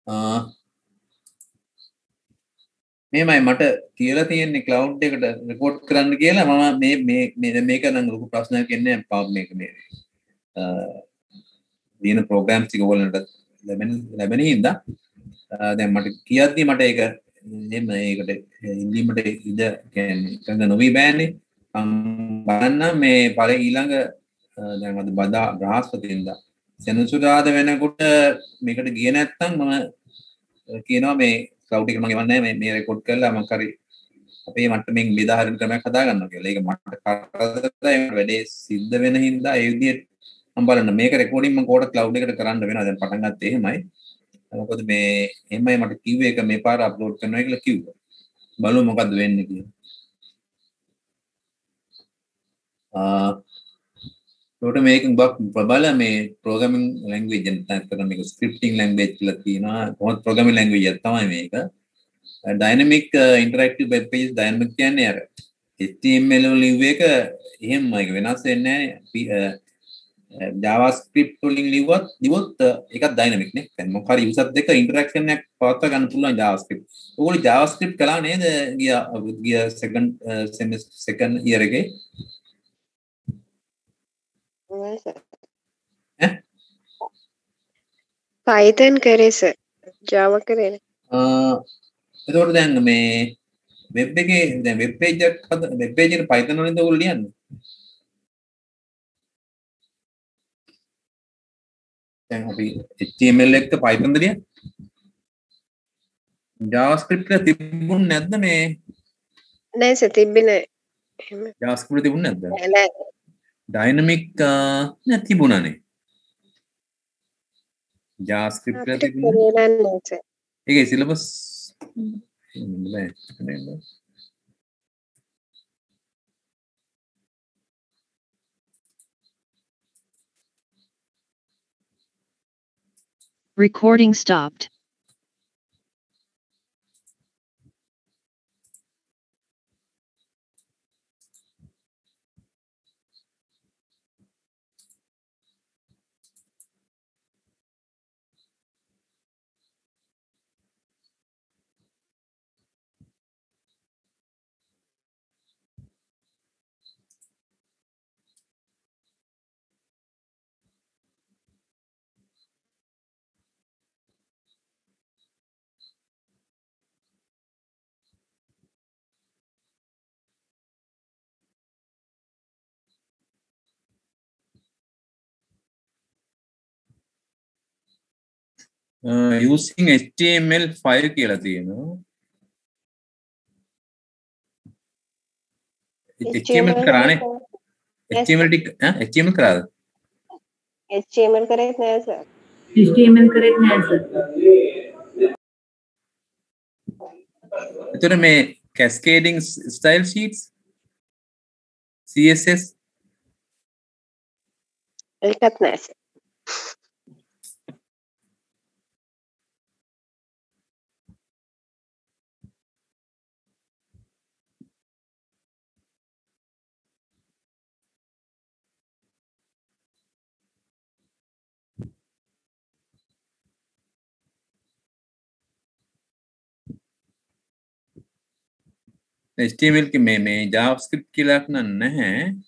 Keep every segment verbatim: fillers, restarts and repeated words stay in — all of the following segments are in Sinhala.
මේමයි මට කියලා තියෙන්නේ ක්ලවුඩ් එකට රෙකෝඩ් කරන්න කියලා මම මේ මේ මේ මේක නම් ලොකු ප්‍රශ්නයක් එන්නේ නැහැ මේක මේ දින ප්‍රෝග්‍රෑම්ස් ටික වලට ලැබෙන ලැබෙන හින්දා දැන් මට කියද්දි මට ඒක එන්න ඒකට ඉන්දීමට ඉඳ කියන්නේ කන්න නොවි බෑනේ මම බලන්න මේ පළ ඊළඟ දැන් අද බදා බ්‍රහස්පතින්දා සෙනසුරාද වෙනකොට මේකට ගියේ නැත්නම් මම කියනවා මේ ක්ලවුඩ් එක මම එවන්නේ මේ මේ රෙකෝඩ් කරලා මම කරි අපේ මට්ටමින් බෙදා හරින ක්‍රමයක් හදා ගන්නවා කියලා. ඒක මට කරදරයි වැඩේ සිද්ධ වෙන හින්දා ඒ විදිහට මම බලන්න මේක රෙකෝඩින් මම කෝඩ් ක්ලවුඩ් එකට කරන්න වෙනවා. දැන් පටන් ගත්තේ එහෙමයි. මොකද මේ එහෙමයි මට කිව්වේ ඒක මේ පාර අප්ලෝඩ් කරනවා කියලා කිව්වා. බලමු මොකද්ද වෙන්නේ කියලා. ආ ඒකට මේකෙන් බක් ප්‍රබල මේ ප්‍රෝග්‍රෑමින් ලැන්ග්වේජ් එක නැත්නම් මේක ස්ක්‍රිප්ටිං ලැන්ග්වේජ් කියලා කියනවා. කොහොමද ප්‍රෝග්‍රෑමින් ලැන්ග්වේජ් එක තමයි මේක. Dynamic interactive web page dynamic කියන්නේ අර H T M L වල ලිව් එක එහෙමම ඒක වෙනස් වෙන්නේ නැහැ. JavaScript වලින් ලිව්වත් දිවොත් ඒකත් ඩයිනමික් නේ. දැන් මොකක් හරි යූසර් දෙක ඉන්ටරැක්ෂන් එකක් පවත්වා ගන්න පුළුවන් JavaScript. ඕගොල්ලෝ JavaScript කළා නේද? ගිය ගිය සෙකන්ඩ් සෙමිස්ටර් සෙකන්ඩ් ඉයර් එකේ. ඈ? Python කරේ සර්. Java කරේ නේ. ආ එතකොට දැන් මේ වෙබ් එකේ දැන් වෙබ් පේජ් එකක් හද වෙබ් පේජ් එක Python වලින්ද ඔයගොල්ලෝ ලියන්නේ? දැන් අපි H T M L එක්ක Python ද ලියන්නේ? JavaScript එක තිබුණ නැද්ද මේ? නෑ සර් තිබ්බේ නෑ. එහෙම. JavaScript තිබුණ නැද්ද? නෑ නෑ. Dynamic නෑ තිබුණානේ. JavaScript එක තිබුණා. අපිට කරේ නෑ සර්. ඒකේ සිලබස් නෑ නේද? Recording stopped. Uh, using H T M L five කියලා තියෙනවා. H T M L කරානේ. H T M L ටික ඈ H T M L කරාද? H T M L කරේත් නෑ sir. H T M L කරේත් නෑ සර්. එතකොට මේ cascading style sheets C S S ඒකත් නෑ sir. H T M L के में में JavaScript කියලා නම් නැහැ.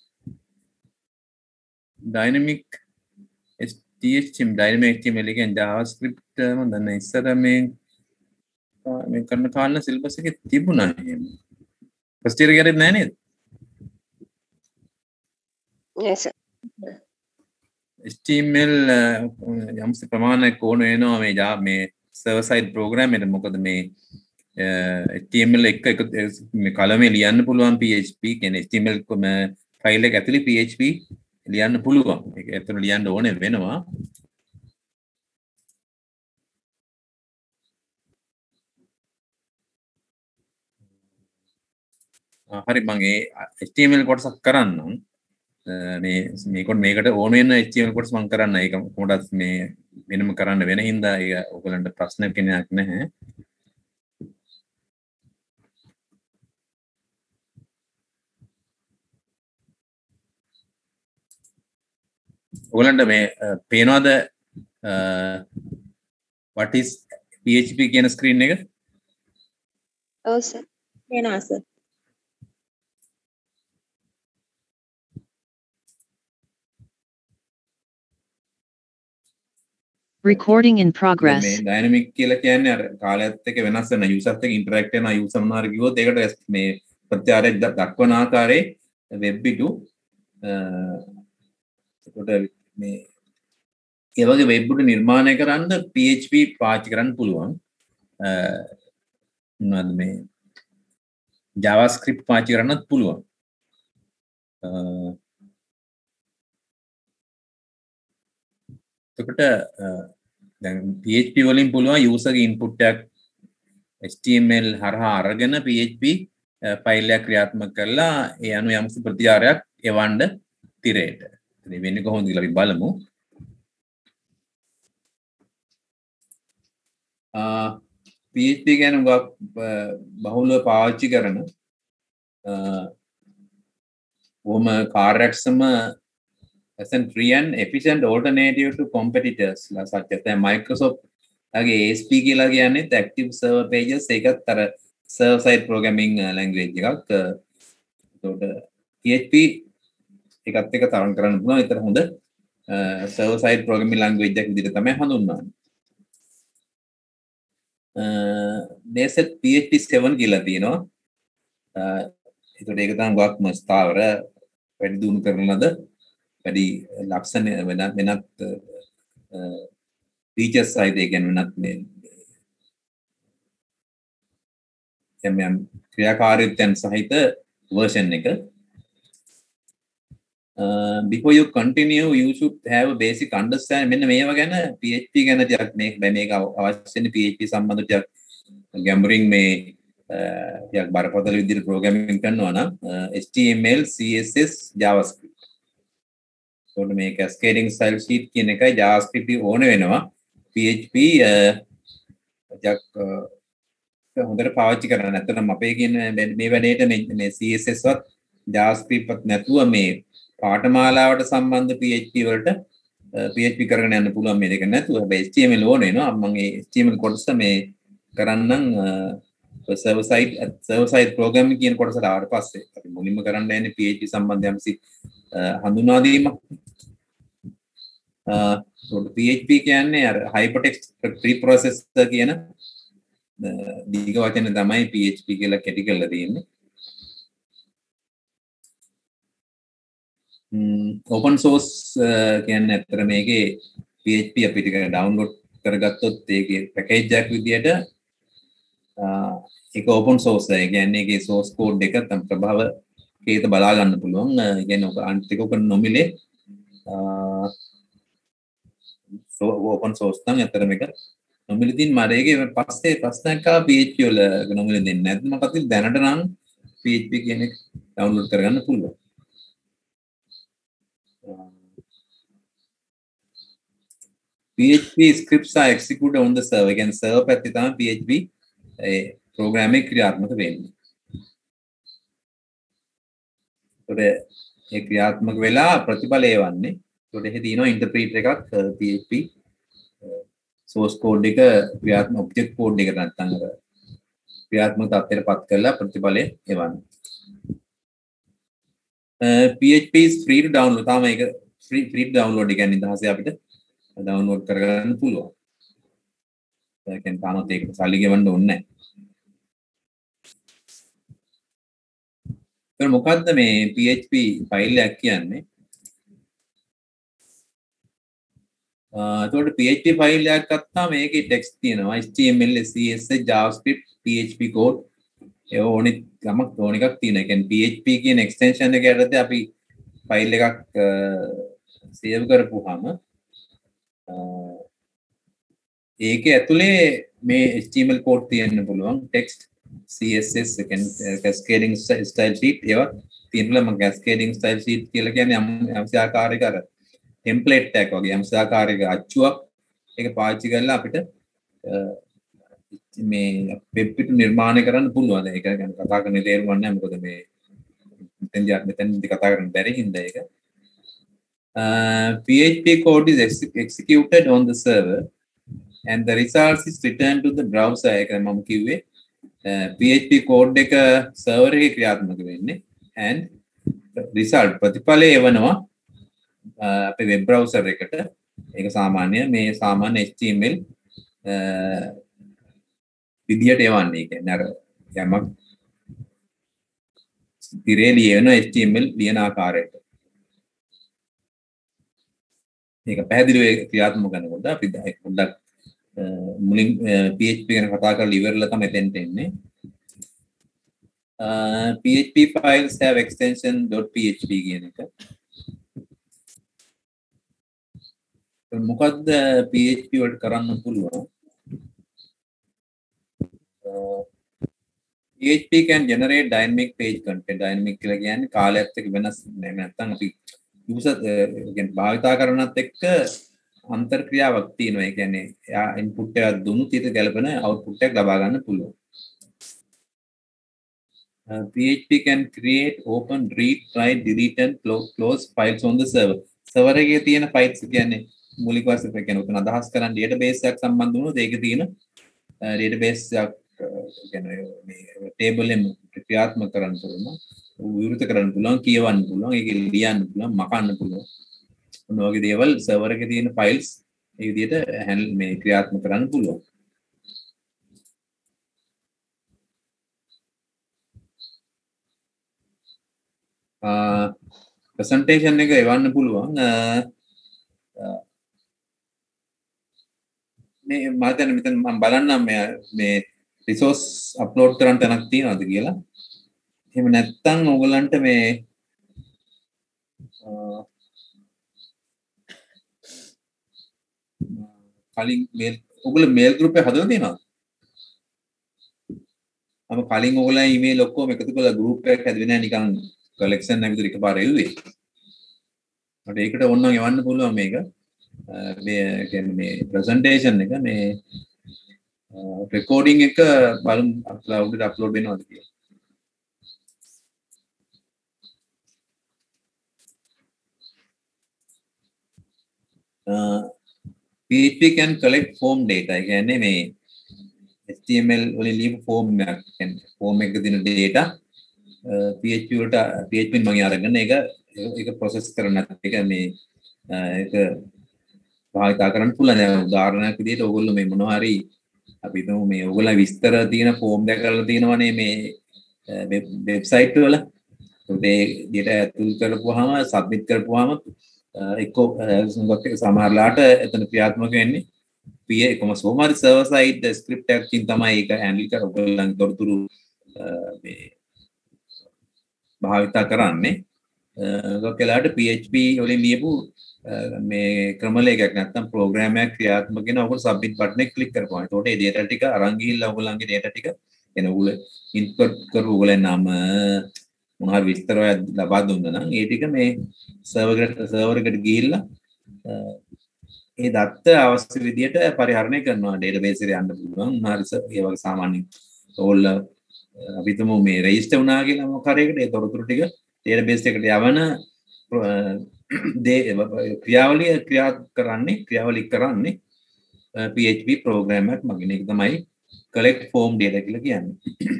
Dynamic T H M Dynamic H T M L කියන්නේ JavaScript මම දන්නේ ඉස්සර මේ මේ කරන කාලේ සිලබස් එකේ තිබුණා එහෙම. ෆස්ට් ඉයර් එකේ නැහැ නේද? Yes sir. H T M L යම්ස ප්‍රමාණයක් ඕන වෙනවා මේ මේ server side program එකට. මොකද මේ H T M L එක එක මේ කලමේ ලියන්න පුළුවන් P H P කියන්නේ H T M L file එක ඇතුලේ P H P ලියන්න පුළුවන්. ඒක ඇත්තට ලියන්න ඕනේ වෙනවා. හරි මම ඒ H T M L කොටසක් කරන්නම්. මේ මේකට මේකට ඕන වෙන H T M L කොටස මම කරන්න. ඒක කොහොමදත් මේ වෙනම කරන්න වෙන හින්දා ඒක ඔයගලන්ට ප්‍රශ්න කෙනෙක් නැහැ. ඔයගලන්ට මේ පේනවාද what is P H P කියන ස්ක්‍රීන් එක ඔව් සර්. වෙනවා සර්. Recording in මේ progress. ඩයිනමික් කියලා කියන්නේ අර කාලයත් එක්ක වෙනස් වෙන යූසර්ත් එක්ක ඉන්ටරැක්ට් වෙන යූසර් මොනවා හරි කිව්වොත් ඒකට මේ ප්‍රත්‍යාරය දක්වන ආකාරයේ වෙබ් පිටු එතකොට මේ ඒ වගේ වෙබ් පිටු නිර්මාණය කරන්න P H P පාවිච්චි කරන්න පුළුවන්. මොනවද මේ JavaScript පාවිච්චි කරන්නත් පුළුවන්. එතකොට දැන් P H P වලින් පුළුවන් user ගේ input එකක් H T M L හරහා අරගෙන P H P ෆයිල් එකක් ක්‍රියාත්මක කරලා ඒ අනුව යම්කිසි ප්‍රතිචාරයක් එවන්න තිරයට. ඉතින් වෙන්නේ කොහොමද කියලා අපි බලමු. ආ P H P ගැන බහුලව පාවිච්චි කරන බොහොම කාර්යක්ෂම as an free and efficient alternative to competitors such as Microsoft age A S P කියලා කියන්නේ active server pages ඒකත් අර server side programming language එකක්. ඒකට P H P එකත් එක තරම් කරන්න පුළුවන්. ඒතර හොඳ server side programming language එකක් විදිහට තමයි හඳුන්වන්නේ. දේශත් P H P seven කියලා තියෙනවා. ඒකට ඒක තමයි ගොඩක්ම ස්ථාවර වැඩි දියුණු කරන ලද වැඩි ලක්ෂණ වෙනත් වෙනත් ෆීචර්ස් සහිත ඒ කියන්නේ වෙනත් මේ යම් ක්‍රියාකාරීත්වයන් සහිත version එක. Before you continue you should have a basic understanding මෙන්න මේවා ගැන P H P ගැන ටිකක් මේ මේක අවශ්‍යනේ P H P සම්බන්ධ ටිකක් ගැඹුරින් මේ ටිකක් බරපතල විදිහට ප්‍රෝග්‍රෑමින් කරනවා නම් H T M L C S S JavaScript ඒකට මේ cascading style sheet කියන එකයි JavaScript ඕන වෙනවා P H P ටිකක් හොඳට පාවිච්චි කරන්න. නැත්නම් අපේ කියන මේ වැඩේට මේ C S S වත් JavaScript වත් නැතුව මේ පාඨමාලාවට සම්බන්ධ P H P වලට P H P කරගෙන යන්න පුළුවන් මේ දෙක නැතුව. හැබැයි H T M L ඕන වෙනවා. මම ඒ H T M L කොටස මේ කරන්නම් server side server side programming කියන කොටසට ආවට පස්සේ අපි මුලින්ම කරන්න යන්නේ P H P සම්බන්ධ යම්සි හඳුනා දීමක්. P H P කියන්නේ අර hypertext preprocessor කියන දීර්ඝ වචන තමයි P H P කියලා කැටි කරලා තියෙන්නේ. open source කියන්නේ අතර මේකේ P H P අපිට ඩවුන්ලෝඩ් කරගත්තොත් ඒකේ පැකේජ් එකක් විදියට ඒක open source එක. කියන්නේ ඒකේ source code එක තම ප්‍රභාව කේත බලා ගන්න පුළුවන්. ඒ කියන්නේ ඔක අන්තික ඔක නොමිලේ open source තමයි අතර මේක නොමිලේ දින් මාර ඒකේ පස්සේ ප්‍රශ්නයක් ආවා P H P වල නොමිලේ දෙන්නේ නැත්නම් මොකද දැනට නම් P H P කියන එක ඩවුන්ලෝඩ් කරගන්න පුළුවන්. P H P scripts are executed on the server. Again, server පැත්තේ තමයි P H P ඒ program එක ක්‍රියාත්මක වෙන්නේ. ඒකට ඒ ක්‍රියාත්මක වෙලා ප්‍රතිඵල එවන්නේ. ඒකට එහෙ තියෙනවා interpreter එකක් P H P source code එක ක්‍රියාත්මක object code එකට නැත්නම් අර ක්‍රියාත්මක තත්ත්වයට පත් කරලා ප්‍රතිඵලය එවන්නේ. P H P is free to download. තාම ඒක free free to download එක කියන්නේ නිදහසේ අපිට download කරගන්න පුළුවන්. ඒ කියන්නේ තාමත් ඒකට සල්ලි ගෙවන්න ඕනේ නැහැ. ඒක මොකද්ද මේ P H P ෆයිල් එකක් කියන්නේ? ආ ඒකට P H P ෆයිල් එකක් ගත්තාම මේකේ ටෙක්ස්ට් තියෙනවා H T M L C S S JavaScript P H P code ඒ ඕනෙත් ගමක් ඕන එකක් තියෙනවා. ඒ කියන්නේ P H P කියන එක්ස්ටෙන්ෂන් එක යටතේ අපි ෆයිල් එකක් සේව් කරපුවාම ඒකේ ඇතුලේ මේ H T M L code තියෙන්න පුළුවන්. text C S S කියන්නේ cascading style sheet ඒවා තියෙනවා. මම cascading style sheet කියලා කියන්නේ යම් ආකාරයක අර template එකක් වගේ යම් ආකාරයක අච්චුවක් ඒක පාවිච්චි කරලා අපිට මේ වෙබ් පිටු නිර්මාණය කරන්න පුළුවන්. ඒක ගැන කතා කරන්න තේරුම් ගන්න නැහැ. මොකද මේ මෙතෙන්දී මෙතෙන්දී කතා කරන්න බැරි හින්දා ඒක. Uh, P H P code is ex executed on the server and the results is returned to the browser එක මම කිව්වේ P H P code එක server එකේ ක්‍රියාත්මක වෙන්නේ and result ප්‍රතිඵලය එවනවා අපේ web browser එකට ඒක සාමාන්‍ය මේ සාමාන්‍ය H T M L විදියට එවන්නේ කියන්නේ අර යමක් ඉරේ ලියන H T M L ලියන ආකාරයට මේක පැහැදිලිව ක්‍රියාත්මක කරනකොට අපි පොඩ්ඩක් මුලින් P H P ගැන කතා කරලා ඉවරලා තමයි එතෙන්ට එන්නේ. P H P files have extension .php කියන එක. මොකද්ද P H P වලට කරන්න පුළුවන්? P H P can generate dynamic page content. Dynamic කියලා කියන්නේ කාලයත් එක්ක වෙනස් නැත්නම් අපි user කියන්නේ භාවිතා කරනත් එක්ක අන්තර් ක්‍රියාවක් තියෙනවා. ඒ කියන්නේ එයා ඉන්පුට් එකක් දුන්නොත් ඊට ගැලපෙන අවුට්පුට් එකක් ලබා ගන්න පුළුවන්. Uh, P H P can create, open, read, write, delete and close files on the server. server එකේ තියෙන files කියන්නේ මූලික වශයෙන් කියන්නේ උතන අදහස් කරන්නේ database එකක් සම්බන්ධ වුණොත් ඒකේ තියෙන database එකක් කියන්නේ මේ table එකෙන් ක්‍රියාත්මක කරන්න පුළුවන්. විවෘත කරන්න පුළුවන්, කියවන්න පුළුවන්, ඒක ලියන්න පුළුවන්, මකන්න පුළුවන්. මොන වගේ දේවල් server එකේ තියෙන files ඒ විදිහට handle මේ ක්‍රියාත්මක කරන්න පුළුවන්. Uh, presentation එක එවන්න පුළුවන්. මේ මම දැන් මෙතන මම බලන්නම් මේ මේ resource upload කරන්න තැනක් තියෙනවද කියලා. එහෙම නැත්නම් ඕගලන්ට මේ කලින් මේල් ඔයගොල්ලෝ මේල් ගෲප් එක හදලා තියෙනවද? මම කලින් ඔයගොල්ලෝ ඊමේල් ඔක්කොම එකතු කරලා ගෲප් එකක් හැදුවේ නැහැ නිකන් කලෙක්ෂන් එක විතර එකපාර එව්වේ. මට ඒකට ඕනනම් එවන්න පුළුවන් මේක. මේ කියන්නේ මේ ප්‍රසන්ටේෂන් එක මේ රෙකෝඩින් එක බලමු අප්ලෝඩ් එකට අප්ලෝඩ් වෙනවද කියලා. Uh, P H P can collect form data. ඒ කියන්නේ මේ H T M L වලින් ලියපු form එකක් කියන්නේ form එකක තියෙන data P H P වලට P H P මම අරගෙන ඒක ඒක process කරන්නත් ඒක මේ ඒක භාවිතා කරන්න පුළුවන්. දැන් උදාහරණයක් විදිහට ඕගොල්ලෝ මේ මොනවා හරි අපි හිතමු මේ ඕගොල්ලෝ විස්තර තියෙන form එකක් කරලා තියෙනවනේ මේ වෙබ්සයිට් වල. ඒකට data ඇතුල් කරපුවාම submit කරපුවාම එක්කෝ සමහරලාට එතන ක්‍රියාත්මක වෙන්නේ P එකම සෝමාරි server side script එකකින් තමයි ඒක handle කර ඔයගොල්ලන් තොරතුරු මේ භාවිතා කරන්නේ. ඔයගොල්ලන්ට P H P වලින් ලියපු මේ ක්‍රමලේඛයක් නැත්නම් ප්‍රෝග්‍රෑම් එකක් ක්‍රියාත්මක වෙන ඔයගොල්ලෝ submit button එක click කරපුවා. එතකොට ඒ data ටික අරන් ගිහිල්ලා ඔයගොල්ලන්ගේ data ටික එන ඔයගොල්ලෝ input කරපු ඔයගොල්ලන් නම මොනවා විස්තර ලබා දුන්නා නම් ඒ ටික මේ server එකට server එකට ගිහිල්ලා ඒ දත්ත අවශ්‍ය විදියට පරිහරණය කරනවා database එකට යන්න පුළුවන්. හරි ඒ වගේ සාමාන්‍ය ඕගොල්ලෝ අපි තුමු මේ register වුණා කියලා මොකක් හරි එකට ඒ තොරතුරු ටික database එකට යවන ක්‍රියාවලිය ක්‍රියා කරන්නේ ක්‍රියාවලිය කරන්නේ P H P program එකක් මගින්. ඒක තමයි collect form data කියලා කියන්නේ.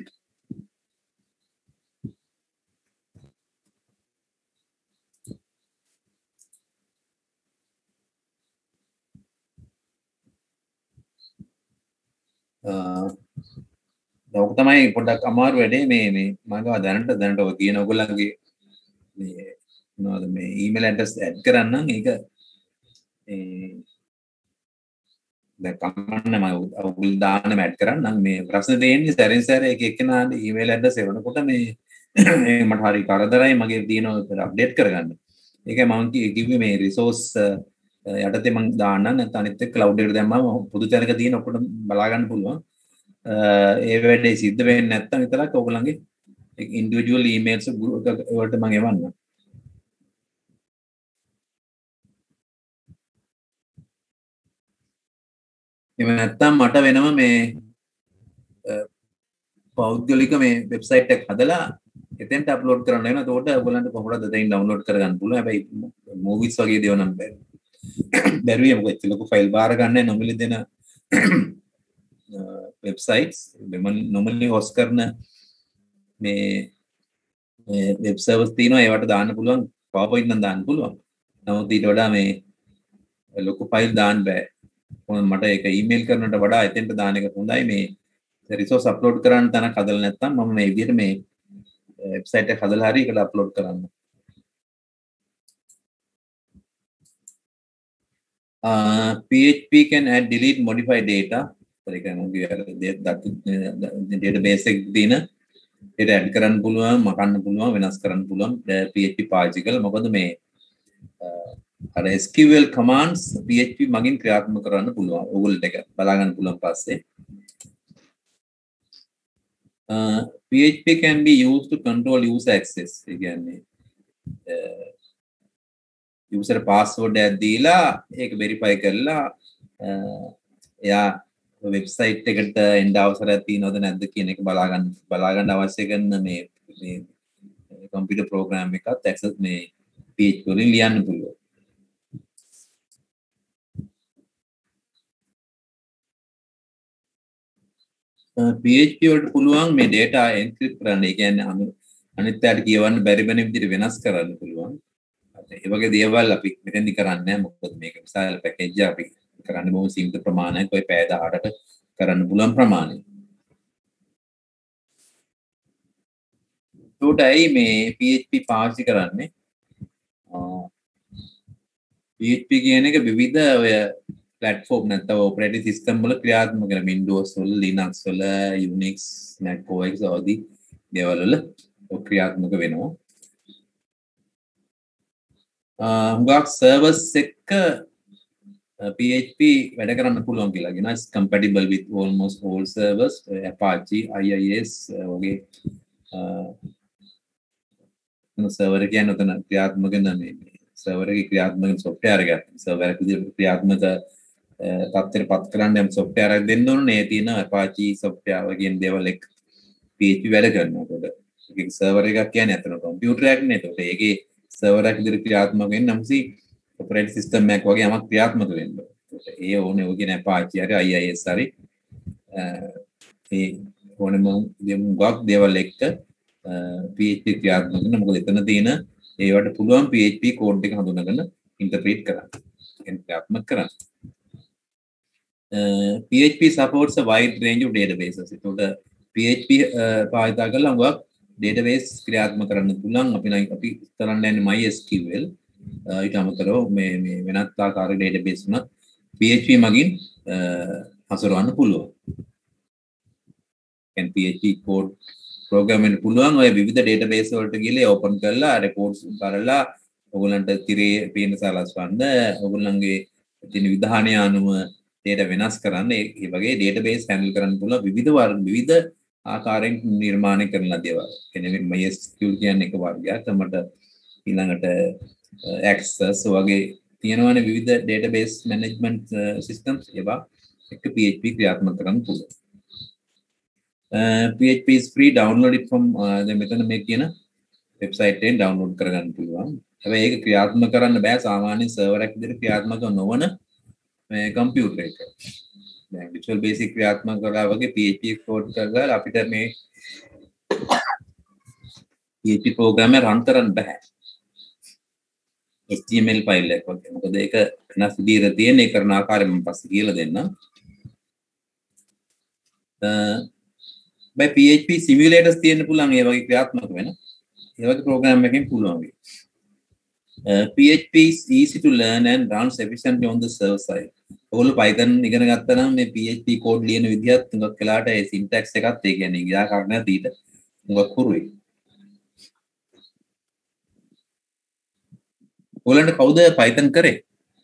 ඔක තමයි පොඩ්ඩක් අමාරු වැඩේ මේ මේ මම ගාව දැනට දැනට ඔය කියන ඔයගොල්ලන්ගේ මේ මොනවද මේ ඊමේල් ඇඩ්‍රස් ඇඩ් කරන්නම් ඒක ඒ දැන් කමන්න මම ඔයගොල්ලෝ දාන්න ඇඩ් කරන්නම් මේ ප්‍රශ්නේ තියෙන්නේ සැරින් සැර එක එක්කෙනාට ඊමේල් ඇඩ්‍රස් එවනකොට මේ මට හරි කරදරයි මගේ තියෙන අප්ඩේට් කරගන්න. ඒකයි මම කිව්වේ මේ රිසෝස් යටතේ මම දාන්න නැත්නම් අනිත් එක ක්ලවුඩ් එකට දැම්මම පොදු තැනක තියෙන ඔක්කොම බලා ගන්න පුළුවන්. ඒ වැඩේ සිද්ධ වෙන්නේ නැත්නම් විතරක් ඔයගොල්ලන්ගේ ඉන්ඩිවිජුවල් ඊමේල්ස් වලට මම එවන්නම්. එහෙම නැත්නම් මට වෙනම මේ පෞද්ගලික මේ වෙබ්සයිට් එකක් හදලා එතෙන්ට අප්ලෝඩ් කරන්න වෙනවා. එතකොට ඔයගොල්ලන්ට කොහොමද දෙයින් ඩවුන්ලෝඩ් කරගන්න පුළුවන්. හැබැයි මූවිස් වගේ දේවල් නම් බැරි. බැරිවේ මොකද ලොකු ෆයිල් බාර ගන්න නොමිලේ දෙන වෙබ්සයිට්ස් normally host කරන මේ වෙබ් සර්වර්ස් තියෙනවා ඒවට දාන්න පුළුවන් PowerPoint නම් දාන්න පුළුවන්. නමුත් ඊට වඩා මේ ලොකු ෆයිල් දාන්න බෑ. මට ඒක ඊමේල් කරනට වඩා එතෙන්ට දාන එක හොඳයි. මේ රිසෝස් අප්ලෝඩ් කරන්න තැනක් හදලා නැත්නම් මම මේ විදිහට මේ වෙබ්සයිට් එක හදලා හරි ඒකට අප්ලෝඩ් කරන්න. Uh, P H P can add, delete, modify data. So you can database එක දින data add කරන්න පුළුවන්, මකන්න පුළුවන්, වෙනස් කරන්න පුළුවන්. P H P පාවිච්චි කරලා මොකද මේ අර S Q L commands P H P මගින් ක්‍රියාත්මක කරන්න පුළුවන්. ඕගොල්ලන්ට එක බලා ගන්න පුළුවන් පස්සේ. Uh, P H P can be used to control user access. ඒ කියන්නේ user password එකක් දීලා ඒක verify කරලා එයා වෙබ්සයිට් එකට එන්න අවසරයක් තියෙනවද නැද්ද කියන එක බලා ගන්න බලා ගන්න අවශ්‍ය කරන මේ මේ කම්පියුටර් ප්‍රෝග්‍රෑම් එකත් access මේ P H P වලින් ලියන්න පුළුවන්. P H P වලට පුළුවන් මේ data encrypt කරන්න. ඒ කියන්නේ අනිත් පැයට කියවන්න බැරි වෙන විදිහට වෙනස් කරන්න පුළුවන්. ඒ වගේ දේවල් අපි මෙතෙන්දි කරන්නේ නැහැ. මොකද මේක විශාල පැකේජ් එක අපි කරන්නේ බොහොම සීමිත ප්‍රමාණයක්. ඔය පැය දහඅටට කරන්න පුළුවන් ප්‍රමාණය. ඒකටයි මේ P H P පාවිච්චි කරන්නේ. P H P කියන එක විවිධ ඔය platform නැත්නම් operating system වල ක්‍රියාත්මක කරන Windows වල, Linux වල, Unix, Mac O S ආදී දේවල් වල ක්‍රියාත්මක වෙනවා. හුඟක් servers එක P H P වැඩ කරන්න පුළුවන් කියලා කියනවා. It's compatible with almost all servers, Apache, I I S වගේ server එක කියන්නේ උතන ක්‍රියාත්මක වෙන මේ server එකේ ක්‍රියාත්මක software එකක්. server එක විදිහට ක්‍රියාත්මක තත්ත්වයට පත් කරන්න යම් software එකක් දෙන්න ඕනේ. ඒ තියෙන Apache software වගේ දේවල් එක්ක P H P වැඩ කරනවා. ඒකේ server එකක් කියන්නේ අතන computer එකක් නේ. ඒකට ඒකේ server එකක් විදිහට ක්‍රියාත්මක වෙන්න නැම්සි operating system එකක් වගේ යමක් ක්‍රියාත්මක වෙන්න ඕනේ. ඒ ඕනේ ඔය කියන Apache හරි I I S හරි ඒ ඕනෙම දෙමුගක් දේවල් එක්ක P H P ක්‍රියාත්මක වෙන්න. මොකද එතන තියෙන ඒවට පුළුවන් P H P කෝඩ් එක හඳුනාගෙන ඉන්ටර්ප්‍රීට් කරන්න. ඒක ක්‍රියාත්මක කරන්න. P H P supports a wide range of databases. ඒකට P H P පාවිච්චි කරලා හුඟක් database ක්‍රියාත්මක කරන්න පුළුවන්. අපි නම් අපි කරන්න යන්නේ MySQL. ඊට අමතරව මේ මේ වෙනත් ආකාරයක database උනත් P H P මගින් හසුරවන්න පුළුවන්. දැන් P H P code program වෙන්න පුළුවන්. ඔය විවිධ database වලට ගිහලා open කරලා reports කරලා ඔයගලන්ට තිරේ පේන සලස්වන්න ඔයගලන්ගේ තියෙන විධානය අනුව data වෙනස් කරන්න ඒ වගේ database handle කරන්න පුළුවන් විවිධ වර්ග විවිධ ආකාරයෙන් නිර්මාණය කරන දේවල්. කියන්නේ MySQL කියන්නේ එක වර්ගයක්. තමයි ඊළඟට Access වගේ තියෙනවානේ විවිධ database management systems ඒවා එක P H P ක්‍රියාත්මක කරන්න පුළුවන්. P H P is free, download it from දැන් මෙතන මේ කියන වෙබ්සයිට් එකෙන් download කරගන්න පුළුවන්. හැබැයි ඒක ක්‍රියාත්මක කරන්න බෑ සාමාන්‍ය server එකක් විදිහට ක්‍රියාත්මක නොවන මේ කම්පියුටර් එක. දැන් Visual Basic ක්‍රියාත්මක කරලා වගේ P H P කෝඩ් කරලා අපිට මේ P H P ප්‍රෝග්‍රෑම් එක රන් කරන්න බෑ. H T M L file එකක් වගේ. මොකද ඒක වෙනස් විදිහට තියෙන ඒ කරන ආකාරය මම පස්සේ කියලා දෙන්නම්. බයි P H P simulators තියෙන්න පුළුවන් ඒ වගේ ක්‍රියාත්මක වෙන. ඒ වගේ ප්‍රෝග්‍රෑම් එකකින් පුළුවන් වෙයි. P H P is easy to learn and runs efficiently on the server side. ඔයගොල්ලෝ Python ඉගෙන ගත්තා නම් මේ P H P කෝඩ් ලියන විදිහත් තුඟක් වෙලාට ඒ syntax එකත් ඒ කියන්නේ ගියාකාරණය තීත තුඟක් හුරුයි. ඔයගොල්ලන්ට කවුද Python කරේ?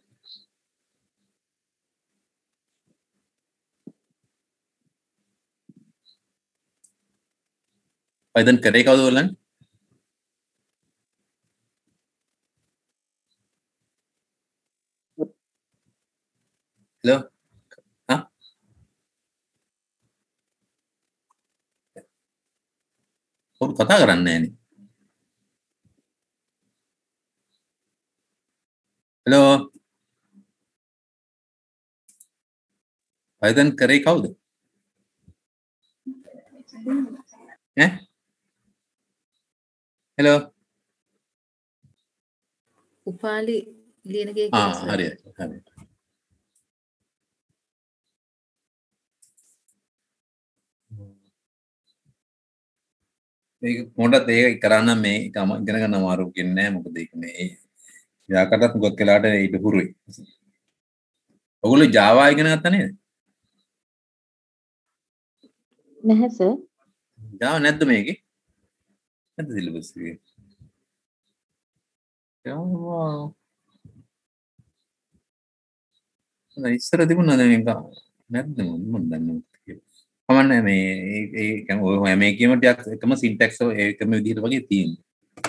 Python කරේ කවුද ඔයගොල්ලන්? Hello? Huh? කවුරු කතා කරන්නේ නැහනේ. Hello? Python කරේ කවුද? ඈ? hello. උපාලි ලියනගේ ආ කියලා හරි සර්. හරි. මේක මොකටද ඒක කරන්න මේ ඉගෙන ගන්න අමාරු කියන්නේ නැහැ මොකද ඒක මේ යාකටත් මොකක් වෙලාට ඊට හුරුයි. ඔයගොල්ලෝ Java ඉගෙන ගත්තා නේද? නැහැ සර්. Java නැද්ද මේකේ? නැද්ද සිලබස් එකේ? Java නෑ ඉස්සර තිබුණා දැන් මේක නැද්ද මම දන්නේ නැහැ. කමන්නේ මේ ඒ ඒ ඔය හැම එකෙම ටිකක් එකම සින්ටැක්ස් එකම විදිහට වගේ තියෙනවා.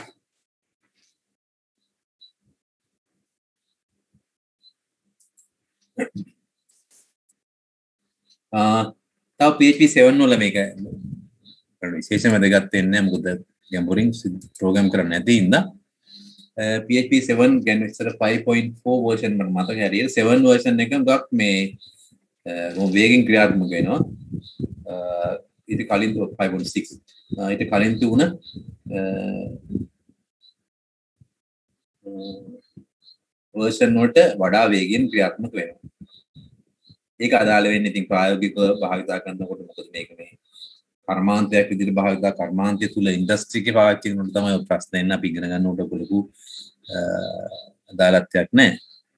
ආ තව P H P seven වල මේක විශේෂම වැදගත් වෙන්නේ නැහැ මොකද ගැඹුරින් ප්‍රෝග්‍රෑම් කරන්න නැති ඉඳලා P H P seven ගැන ඉස්සර five point four version මට මතක හරියට seven version එක ගොඩක් මේ මො වේගෙන් ක්‍රියාත්මක වෙනවා. ඊට කලින් five point six ඊට කලින් තිබුණ version වලට වඩා වේගෙන් ක්‍රියාත්මක වෙනවා. ඒක අදාළ වෙන්නේ ඉතින් ප්‍රායෝගිකව භාවිතා කරනකොට මොකද මේක මේ කර්මාන්තයක් විදිහට භාවිතා කර්මාන්තය තුල ඉන්ඩස්ට්‍රි එකේ පාවිච්චි කරනකොට තමයි ප්‍රශ්න එන්නේ අපි ඉගෙන ගන්නකොට ලොකු අදාළත්වයක් නැහැ.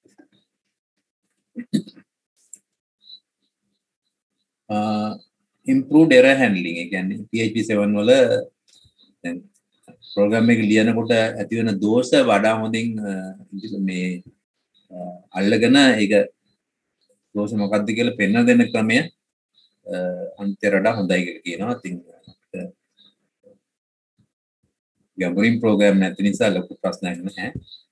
uh, improved error handling ඒ කියන්නේ P H P seven වල දැන් ප්‍රෝග්‍රෑම් එක ලියනකොට ඇති වෙන දෝෂ වඩා හොඳින් මේ අල්ලගෙන ඒක දෝෂ මොකක්ද කියලා පෙන්වා දෙන ක්‍රමය අන්තිමට වඩා හොඳයි කියලා කියනවා. ඉතින් ගැඹුරින් ප්‍රෝග්‍රෑම් නැති නිසා ලොකු ප්‍රශ්නයක් නැහැ.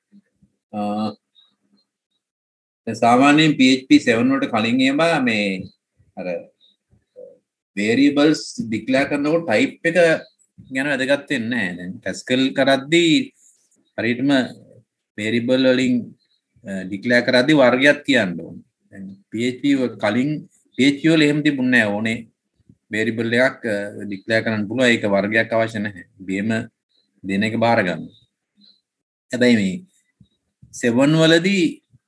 සාමාන්‍යයෙන් P H P seven වලට කලින් ඒවා මේ අර variables declare කරනකොට type එක ගැන වැදගත් වෙන්නේ නැහැ. දැන් Pascal කරද්දී හරියටම variable වලින් declare කරද්දී වර්ගයක් කියන්න ඕනේ. දැන් P H P කලින් P H P වල එහෙම තිබුණේ නැහැ. ඕනේ variable එකක් declare කරන්න පුළුවන්. ඒක වර්ගයක් අවශ්‍ය නැහැ. බේම දෙන එක බාර ගන්න. හැබැයි මේ seven වලදී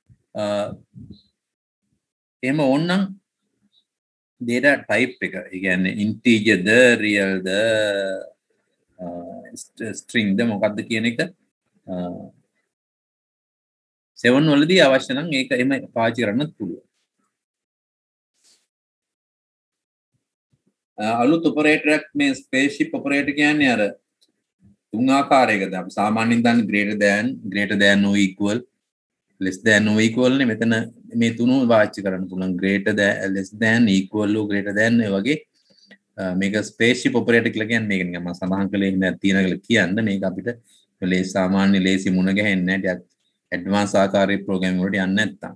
එහෙම ඕනනම් data type එක ඒ කියන්නේ integer ද real ද string ද මොකක්ද කියන එක seven වලදී අවශ්‍ය නම් ඒක එහෙම පාවිච්චි කරන්නත් පුළුවන්. අලුත් ඔපරේටර් එකක් මේ spaceship operator කියන්නේ අර තුන් ආකාරයකද අපි සාමාන්‍යයෙන් දන්නේ greater than greater than or equal less than or equal නේ මෙතන මේ තුන පාවිච්චි කරන්න පුළුවන් greater than less than equal or greater than ඒ වගේ මේක spaceship operator කියලා කියන්නේ මේක නිකන් මම සඳහන් කළේ එහෙම තියෙන කියලා කියන්න මේක අපිට ලේ සාමාන්‍ය ලේසි මුණ ගැහෙන්නේ නැහැ ටිකක් ඇඩ්වාන්ස් ආකාරයේ ප්‍රෝග්‍රෑම් වලට යන්නේ නැත්තම්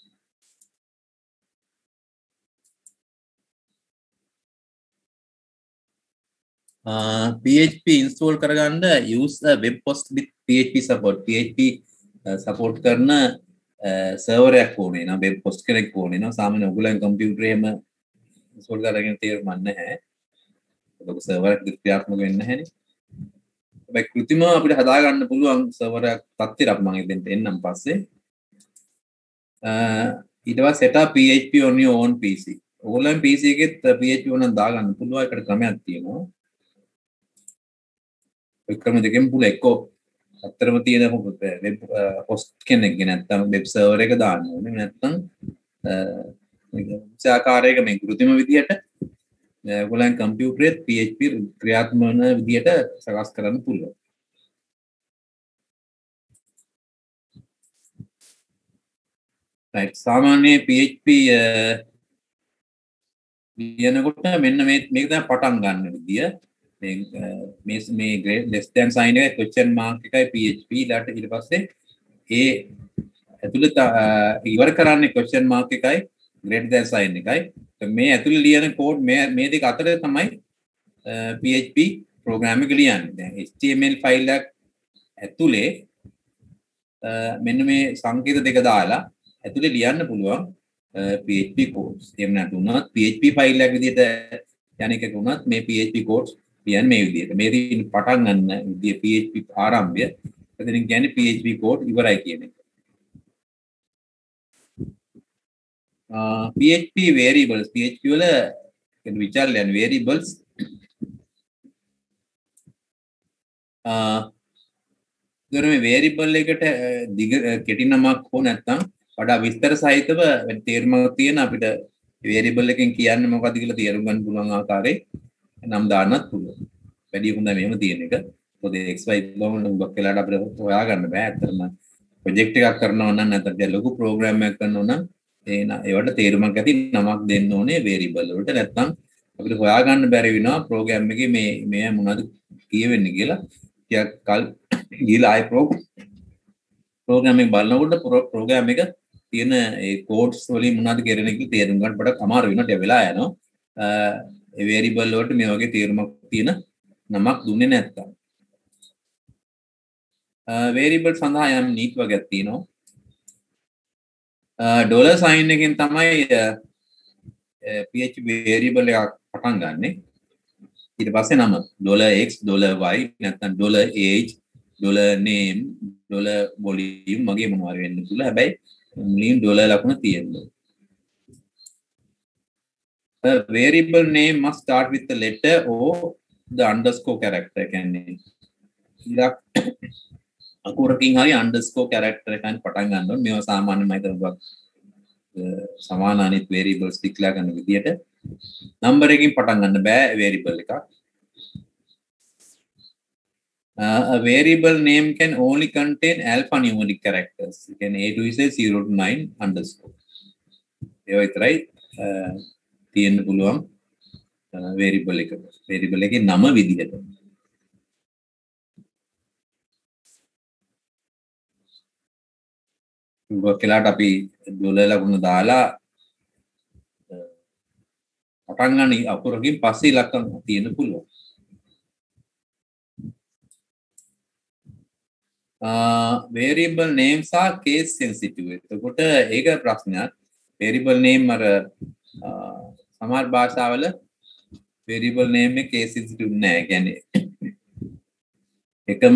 Uh, P H P install කරගන්න use a web host with P H P support P H P uh, support කරන server එකක් ඕනේ නා web host කෙනෙක් ඕනේ නා සාමාන්‍ය ඔයගොල්ලන් කම්පියුටර් එකේම install කරගෙන තේරුම් නැහැ ඒක server එකක් ක්‍රියාත්මක වෙන්නේ නැහැ නේ හැබැයි කෘතිම අපිට හදා ගන්න පුළුවන් server එකක් තත්ත්වයක් මම ඉතින් එන්නම් පස්සේ uh, ඊට පස්සේ set up P H P on your own P C ඔයගොල්ලන් P C එකෙත් P H P ඕනනම් දාගන්න පුළුවන් ඒකට ක්‍රමයක් තියෙනවා ක්‍රම දෙකෙන් පුළුවන් එක්කෝ අත්‍තරම තියෙන වෙබ් හොස්ට් කෙනෙක්ගේ නැත්නම් වෙබ් සර්වර් එක දාන්න ඕනේ නැත්නම් මේක ආකාරයක මේ කෘතිම විදියට ඔයගොල්ලන් කම්පියුටරේ P H P ක්‍රියාත්මක වන විදියට සකස් කරන්න පුළුවන්. right සාමාන්‍ය P H P ලියනකොට මෙන්න මේ මේක තමයි පටන් ගන්න විදිය. මේ මේ මේ grade less than sign එකයි question mark එකයි P H P ඊළාට ඊට පස්සේ ඒ ඇතුළත ඉවර කරන්නේ question mark එකයි greater than sign එකයි මේ ඇතුළේ ලියන code මේ මේ දෙක අතර තමයි P H P program එක ලියන්නේ දැන් H T M L file එකක් ඇතුළේ මෙන්න මේ සංකේත දෙක දාලා ඇතුළේ ලියන්න පුළුවන් P H P codes එහෙම නැතුණත් P H P ෆයිල් එකක් විදිහට යන එකක වුණත් මේ P H P codes කියන්නේ මේ විදිහට මේ තියෙන පටන් ගන්න විදිය P H P ආරම්භය එතනින් කියන්නේ P H P code ඉවරයි කියන එක. P H P variables P H P වල කියන විචාරලයන් variables අ මේ variable එකට දිග කෙටි නමක් හෝ නැත්නම් වඩා විස්තර සහිතව තේරුමක් තියෙන අපිට variable එකෙන් කියන්නේ මොකක්ද කියලා තේරුම් ගන්න පුළුවන් ආකාරයේ නම් දාන්නත් පුළුවන්. වැඩි හොඳයි මෙහෙම තියෙන එක. මොකද X Y ගොම ගොක් වෙලාට අපිට හොයා ගන්න බෑ. ඇත්තටම ප්‍රොජෙක්ට් එකක් කරනවා නම් නැත්නම් ලොකු ප්‍රෝග්‍රෑම් එකක් කරනවා නම් ඒ ඒවට තේරුමක් ඇති නමක් දෙන්න ඕනේ variable වලට. නැත්නම් අපිට හොයා ගන්න බැරි වෙනවා ප්‍රෝග්‍රෑම් එකේ මේ මේ මොනවද කියවෙන්නේ කියලා. ටිකක් කල් ගිහලා ආයි ප්‍රෝග්‍රෑම් එක බලනකොට ප්‍රෝග්‍රෑම් එක තියෙන ඒ කෝඩ්ස් වලින් මොනවද කරන්නේ කියලා තේරුම් ගන්න පොඩක් අමාරු වෙනවා. ටික වෙලා යනවා. ඒ variable වලට මේ වගේ තේරුමක් තියෙන නමක් දුන්නේ නැත්තම්. variable සඳහා යම් නීති වර්ගයක් තියෙනවා. ඩොලර් සයින් එකෙන් තමයි P H P variable එකක් පටන් ගන්නෙ. ඊට පස්සේ නම $x $y නැත්නම් $age $name $volume වගේ මොනවා හරි වෙන්න පුළුවන්. හැබැයි මුලින් ඩොලර් ලකුණ තියෙනවා. A variable name must start with the letter or the underscore character. කියන්නේ ඉලක්ක අකුරකින් හරි underscore character එකෙන් පටන් ගන්න ඕනේ. මේවා සාමාන්‍යයෙන් මම හිතනවා සමාන අනිත් variables declare කරන විදියට number එකකින් පටන් ගන්න බෑ variable එකක්. Uh, a variable name can only contain alphanumeric characters. You can A to Z zero to nine underscore. ඒවා විතරයි තියෙන්න පුළුවන් variable එක. variable එකේ නම විදිහට. ගොක්කලාට අපි ඩොලර් ලකුණ දාලා පටන් ගන්න අකුරකින් පස්සේ ඉලක්කම් තියෙන්න පුළුවන්. Uh, variable names are case sensitive. එතකොට ඒක ප්‍රශ්නයක්. variable name අර සමහර භාෂාවල variable name එක case sensitive නෑ. කියන්නේ එකම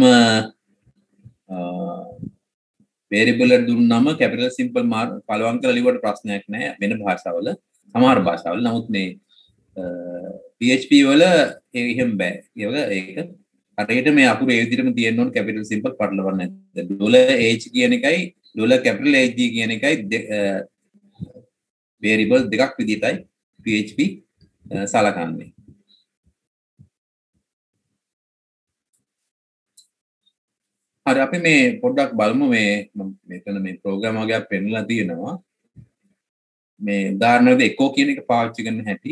variable එක දුන්නම capital simple පළවම් කරලා ලියුවට ප්‍රශ්නයක් නෑ වෙන භාෂාවල. සමහර භාෂාවල නමුත් මේ P H P වල එහෙම බෑ. ඒක හරියට මේ අකුරු ඒ විදිහටම තියෙන්න ඕන capital simple පටලවන්න නැද්ද $h කියන එකයි $capital H කියන එකයි variable දෙකක් විදිහටයි P H P සලකන්නේ. හරි අපි මේ පොඩ්ඩක් බලමු මේ මෙතන මේ ප්‍රෝග්‍රෑම් වගේක් පෙන්නලා තියෙනවා. මේ උදාහරණයකට echo කියන එක පාවිච්චි කරන හැටි.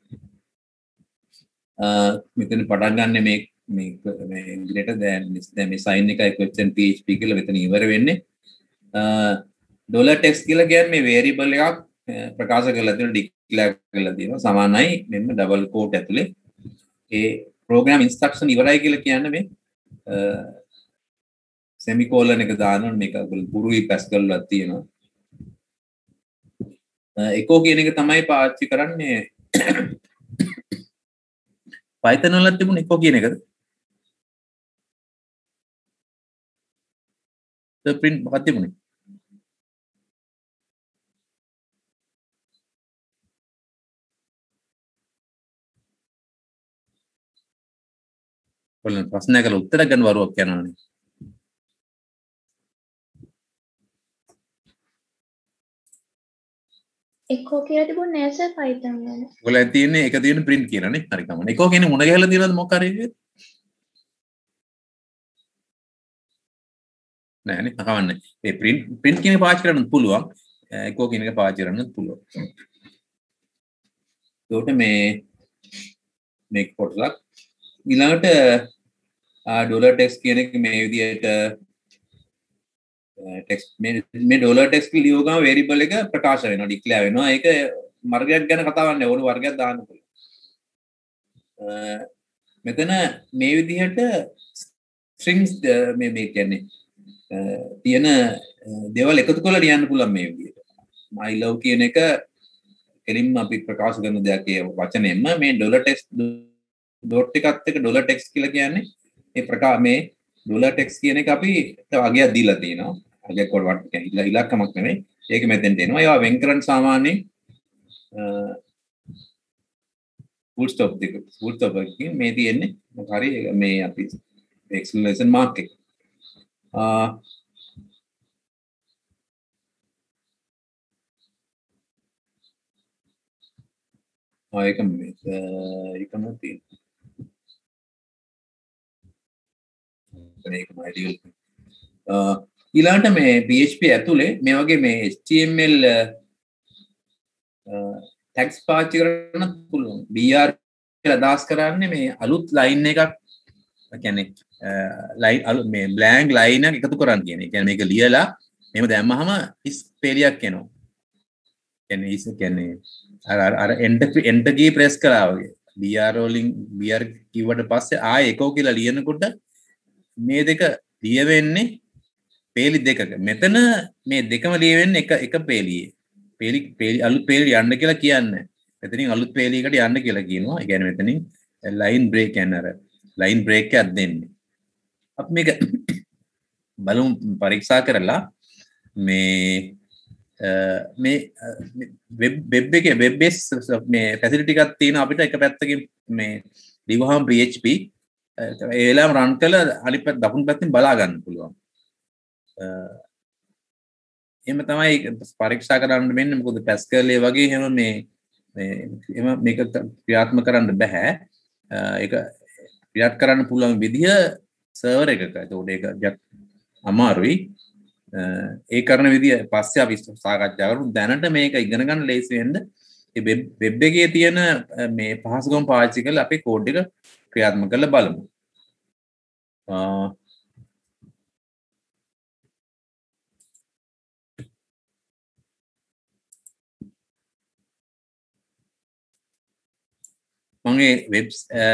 අ මෙතන පටන් ගන්න මේ මේ මේ greater than දැන් මේ sign එකයි question P H P කියලා මෙතන ඉවර වෙන්නේ. අ dollar text කියලා කියන්නේ මේ variable එකක් ප්‍රකාශ කරලා තියෙන declare කරලා තියෙනවා. සමානයි මෙන්න double quote ඇතුලේ ඒ program instruction ඉවරයි කියලා කියන්නේ මේ semicolon එක දානවා මේක පුරුයි Pascal වල තියෙනවා. echo කියන එක තමයි පාවිච්චි කරන්නේ Python වල තිබුණ echo කියන එකද? the print මොකක්ද තිබුණේ? බලන්න ප්‍රශ්නයකට උත්තර ගන්න වරුවක් යනවානේ. echo කියලා තිබුණ නෑ සර් Python වල. ඔයගොල්ලෝ තියෙන්නේ එක තියෙන print කියලානේ. හරි කමන්න. echo කියන්නේ මොන ගහලා තියෙනවද මොකක් හරි එකද? නෑනේ අහවන්නේ. මේ print print කියන එක පාවිච්චි කරන්න පුළුවන්. echo කියන එක පාවිච්චි කරන්න පුළුවන්. ඒකට මේ මේක පොඩ්ඩක් ඊළඟට dollar text කියන එක මේ විදිහට text මේ මේ dollar text ලියව ගම variable එක ප්‍රකාශ වෙනවා declare වෙනවා. ඒක වර්ගයක් ගැන කතාවක් නෑ. ඕන වර්ගයක් දාන්න පුළුවන්. මෙතන මේ විදිහට strings මේ මේ කියන්නේ තියෙන දේවල් එකතු කරලා ලියන්න පුළුවන් මේ විදිහට. I love කියන එක කෙලින්ම අපි ප්‍රකාශ කරන දෙයක් ඒ වචනයෙන්ම මේ ඩොලර් ටෙක්ස්ට් ඩොට් එකත් එක්ක ඩොලර් ටෙක්ස්ට් කියලා කියන්නේ මේ ප්‍රකා මේ ඩොලර් ටෙක්ස්ට් කියන එක අපි අගයක් දීලා තියෙනවා. අගයක් කොට කියන්නේ ඉලක්කමක් නෙමෙයි. ඒක මෙතෙන් දෙනවා. ඒවා වෙන් කරන් සාමාන්‍යයෙන් full stop දෙක full stop එකකින් මේ තියෙන්නේ මොකක් හරි මේ අපි exclamation mark එක. ආ ආ ඒක මේ ඒකම තියෙනවා. ඒකම ideal. ආ ඊළඟට මේ P H P ඇතුලේ මේ වගේ මේ H T M L tags පාවිච්චි කරන්න පුළුවන්. B R කියලා අදහස් කරන්නේ මේ අලුත් line එකක් කියන්නේ line අලුත් මේ blank line එකක් එකතු කරන්න කියන. ඒ කියන්නේ මේක ලියලා මෙහෙම දැම්මහම is පෙළියක් එනවා. කියන්නේ is කියන්නේ අර අර enter enter key press කරා වගේ. B R rolling B R කිව්වට පස්සේ ආයෙ echo කියලා ලියනකොට මේ දෙක ලියවෙන්නේ පේලි දෙකක. මෙතන මේ දෙකම ලියවෙන්නේ එක එක පේලියේ. පේලි පේලි අලුත් පේලි යන්න කියලා කියන්නේ. මෙතනින් අලුත් පේලියකට යන්න කියලා කියනවා. ඒ කියන්නේ මෙතනින් line break යන අර line break එකක් දෙන්නේ. අපි මේක බලමු පරීක්ෂා කරලා මේ මේ වෙබ් වෙබ් එකේ වෙබ් බේස් මේ ෆැසිලිටි එකක් තියෙන අපිට එක පැත්තකින් මේ ලිවහම P H P ඒ වෙලාවම රන් කරලා අනිත් පැත්ත දකුණු පැත්තෙන් බලා ගන්න පුළුවන්. එහෙම තමයි පරීක්ෂා කරන්න වෙන්නේ. මොකද පැස්කල් ඒ වගේ එහෙම මේ මේ එහෙම මේක ක්‍රියාත්මක කරන්න බෑ. ඒක ක්‍රියාත් කරන්න පුළුවන් විදිහ සර්වර් එකක. ඒකට ඒක අමාරුයි. ඒ කරන විදිය පස්සේ අපි සාකච්ඡා කරමු. දැනට මේක ඉගෙන ගන්න ලේසි වෙන්න මේ වෙබ් වෙබ් එකේ තියෙන මේ පහසුකම් පාවිච්චි කරලා අපේ කෝඩ් එක ක්‍රියාත්මක කරලා බලමු. මගේ වෙබ්ස්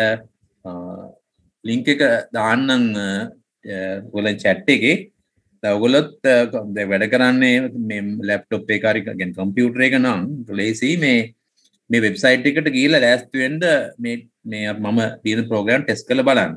ලින්ක් එක දාන්නම් ඔයගොල්ලන් chat එකේ. ඔයගොල්ලොත් වැඩ කරන්නේ මේ ලැප්ටොප් එක හරි කියන්නේ කම්පියුටර් එක නම් ලේසි මේ මේ වෙබ්සයිට් එකට ගිහිල්ලා ලෑස්ති වෙන්න මේ මේ මම දින ප්‍රෝග්‍රෑම් ටෙස්ට් කරලා බලන්න.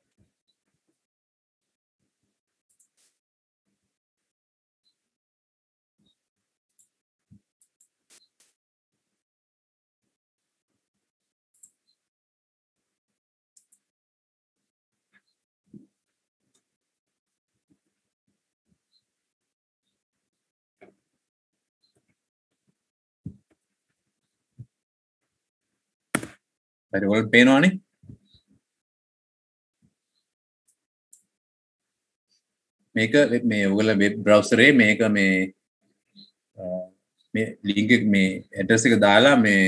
හරි ඔයාලට පේනවනේ මේක මේ ඔයගොල්ලෝ වෙබ් බ්‍රවුසර් එකේ මේක මේ මේ ලින්ක් එක මේ ඇඩ්‍රස් එක දාලා මේ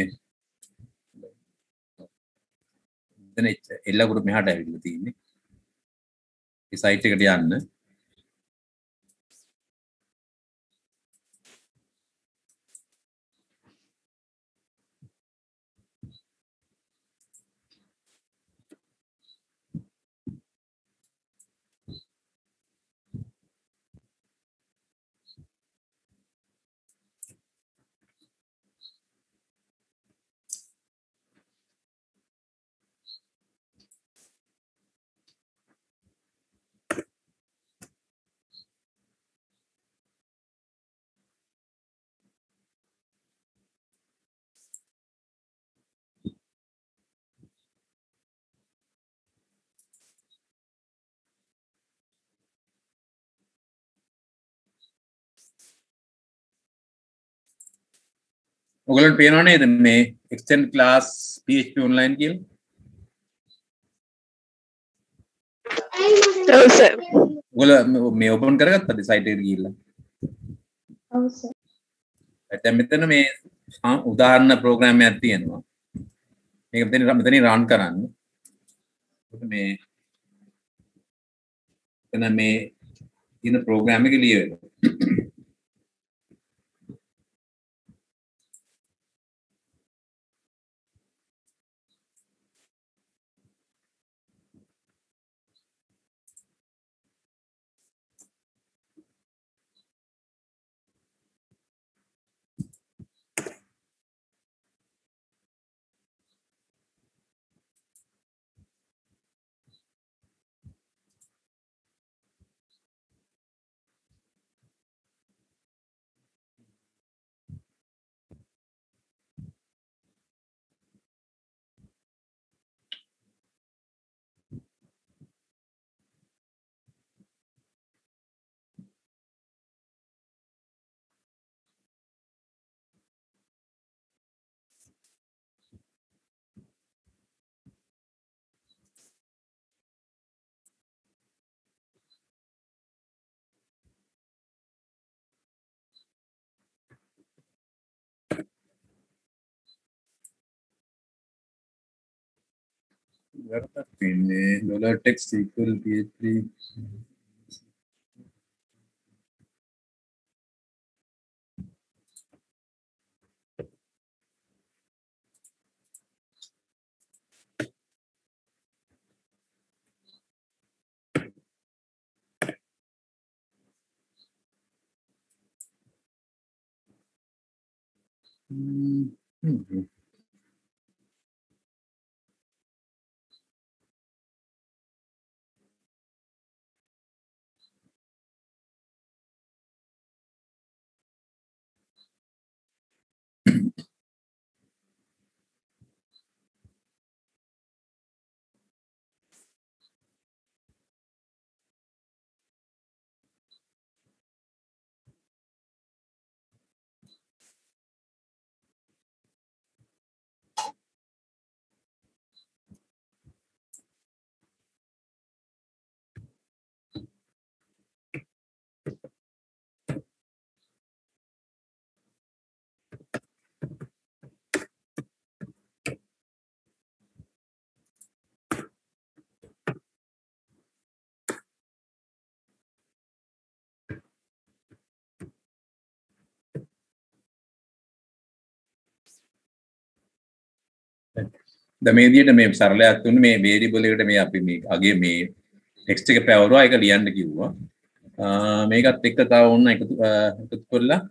එතන එල්ලකට මෙහාට ඇවිල්ලා තියෙන්නේ. ඒ සයිට් එකට යන්න. ඔයගොල්ලන්ට පේනව නේද මේ extend class P H P online කියලා? ඔව් සර්. ඔයගොල්ලෝ මේ ඕපන් කරගත්තද සයිට් එකට ගිහිල්ලා? ඔව් සර්. දැන් මෙතන මේ උදාහරණ ප්‍රෝග්‍රෑම් එකක් තියෙනවා. මේක මෙතන මෙතනින් රන් කරන්න. මේ එතන මේ ඉන ප්‍රෝග්‍රෑම් එක ලියවෙනවා. වැරද්දක් තියෙන්නේ dollar text equal php Hmm. Hmm. දැන් මේ විදිහට මේ සරලයක් තුනේ මේ variable එකට මේ අපි මේ අගේ මේ text එක පැවරුවා ඒක ලියන්න කිව්වා. ආ මේකත් එක්ක තව ඕන්න එකතු එකතු කරලා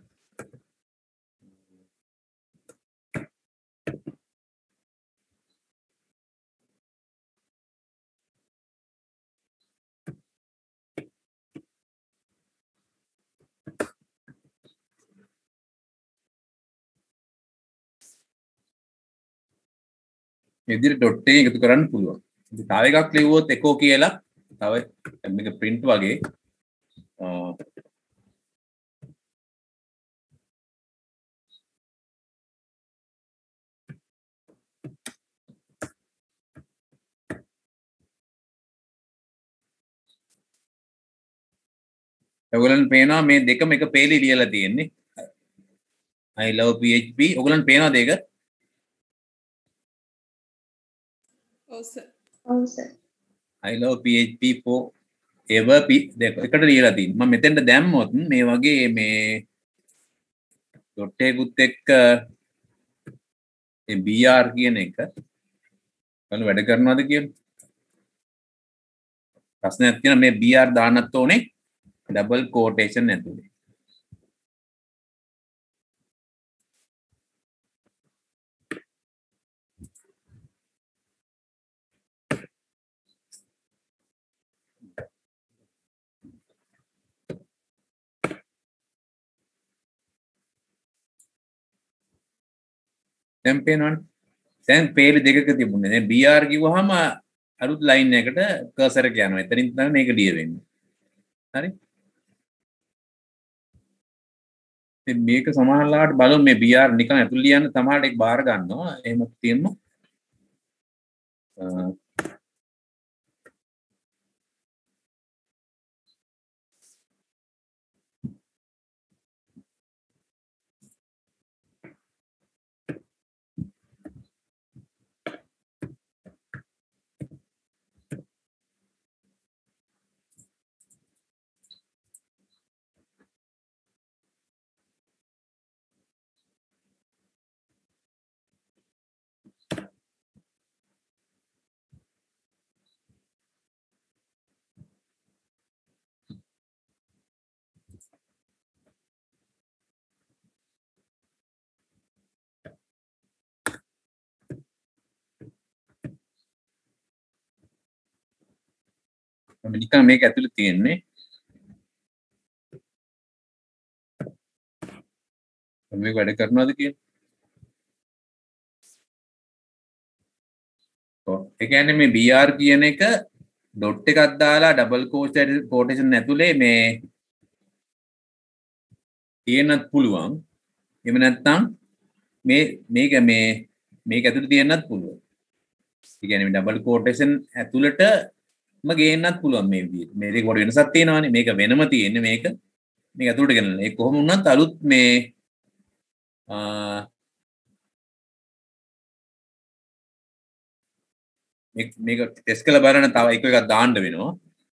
මේ විදිහට dot එක එකතු කරන්න පුළුවන්. ඉතින් තව එකක් ලියුවොත් echo කියලා තව මේක print වගේ ආ ඔයගොල්ලන් පේනවා මේ දෙකම එක පේලි ලියලා තියෙන්නේ. I love php ඔයගොල්ලන් පේනවද ඒක? ඔව් සර්. ඔව් sir. I love php for ever p දෙක එකට ලියලා තියෙනවා. මම මෙතෙන්ට දැම්මොත් මේ වගේ මේ dot එකකුත් එක්ක මේ br කියන එක බලන්න වැඩ කරනවද කියලා. ප්‍රශ්නයක් තියෙනවා මේ br දාන්නත් ඕනේ double quotation ඇතුලේ. දැන් පේනවනේ. දැන් පේලි දෙකක තිබුණේ. දැන් br කිව්වහම අලුත් ලයින් එකකට කර්සර් එක යනවා. එතනින් තමයි මේක ලිය වෙන්නේ. හරි? ඉතින් මේක සමහරලාට බලමු මේ br නිකන් ඇතුල් ලියන්න සමහරට ඒක බාර ගන්නවා. එහෙම තියෙනවා. නිකන් මේක ඇතුලේ තියෙන්නේ මේක වැඩ කරනවද කියලා. ඔව් ඒ කියන්නේ මේ br කියන එක dot එකක් දාලා double quotation ඇතුලේ මේ තියෙන්නත් පුළුවන්. එහෙම නැත්නම් මේ මේක මේ මේක ඇතුලේ තියෙන්නත් පුළුවන්. ඒ කියන්නේ මේ double quotation ඇතුළට ම ගේන්නත් පුළුවන් මේ විදිහට. මේ දෙක පොඩි වෙනසක් තියෙනවානේ. මේක වෙනම තියෙන්නේ මේක මේක ඇතුළට ගෙනල්ලා. ඒක කොහොම වුණත් අලුත් මේ ආ මේක මේක ටෙස්ට් කරලා බලන්න තව එක එකක් දාන්න වෙනවා.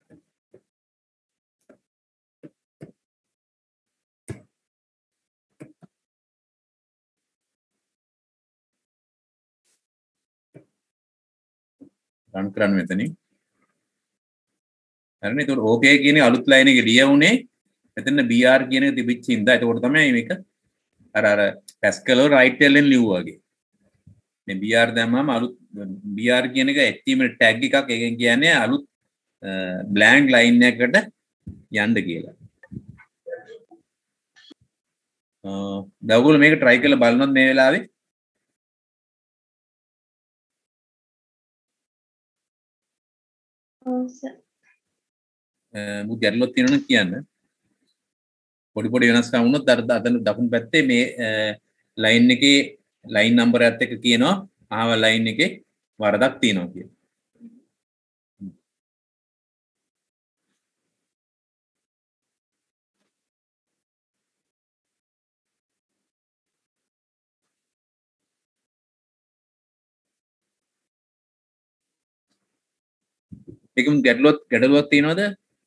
රන් කරන්න මෙතනින්. හරිනේ. ඒතකොට ඕකේ කියන අලුත් ලයින් එක ලියවුනේ මෙතන br කියන එක තිබිච්ච හින්දා. ඒකෝට තමයි මේක අර අර Pascal වල right එල්ලෙන් ලිව්වා වගේ. මේ br දැම්මම අලුත් br කියන එක H T M L tag එකක්. ඒකෙන් කියන්නේ අලුත් blank line එකකට යන්න කියලා. දැන් ඔයගොල්ලෝ මේක try කරලා බලනොත් මේ වෙලාවේ ඔව් සර්. මුත් ගැටලුවක් තියෙනවනම් කියන්න. පොඩි පොඩි වෙනස්කම් වුණොත් අර අතන දකුණු පැත්තේ මේ ලයින් එකේ ලයින් නම්බර් එකත් එක්ක කියනවා ආව ලයින් එකේ වරදක් තියෙනවා කියලා. ඒකම ගැටලුවක් ගැටලුවක් තියෙනවද?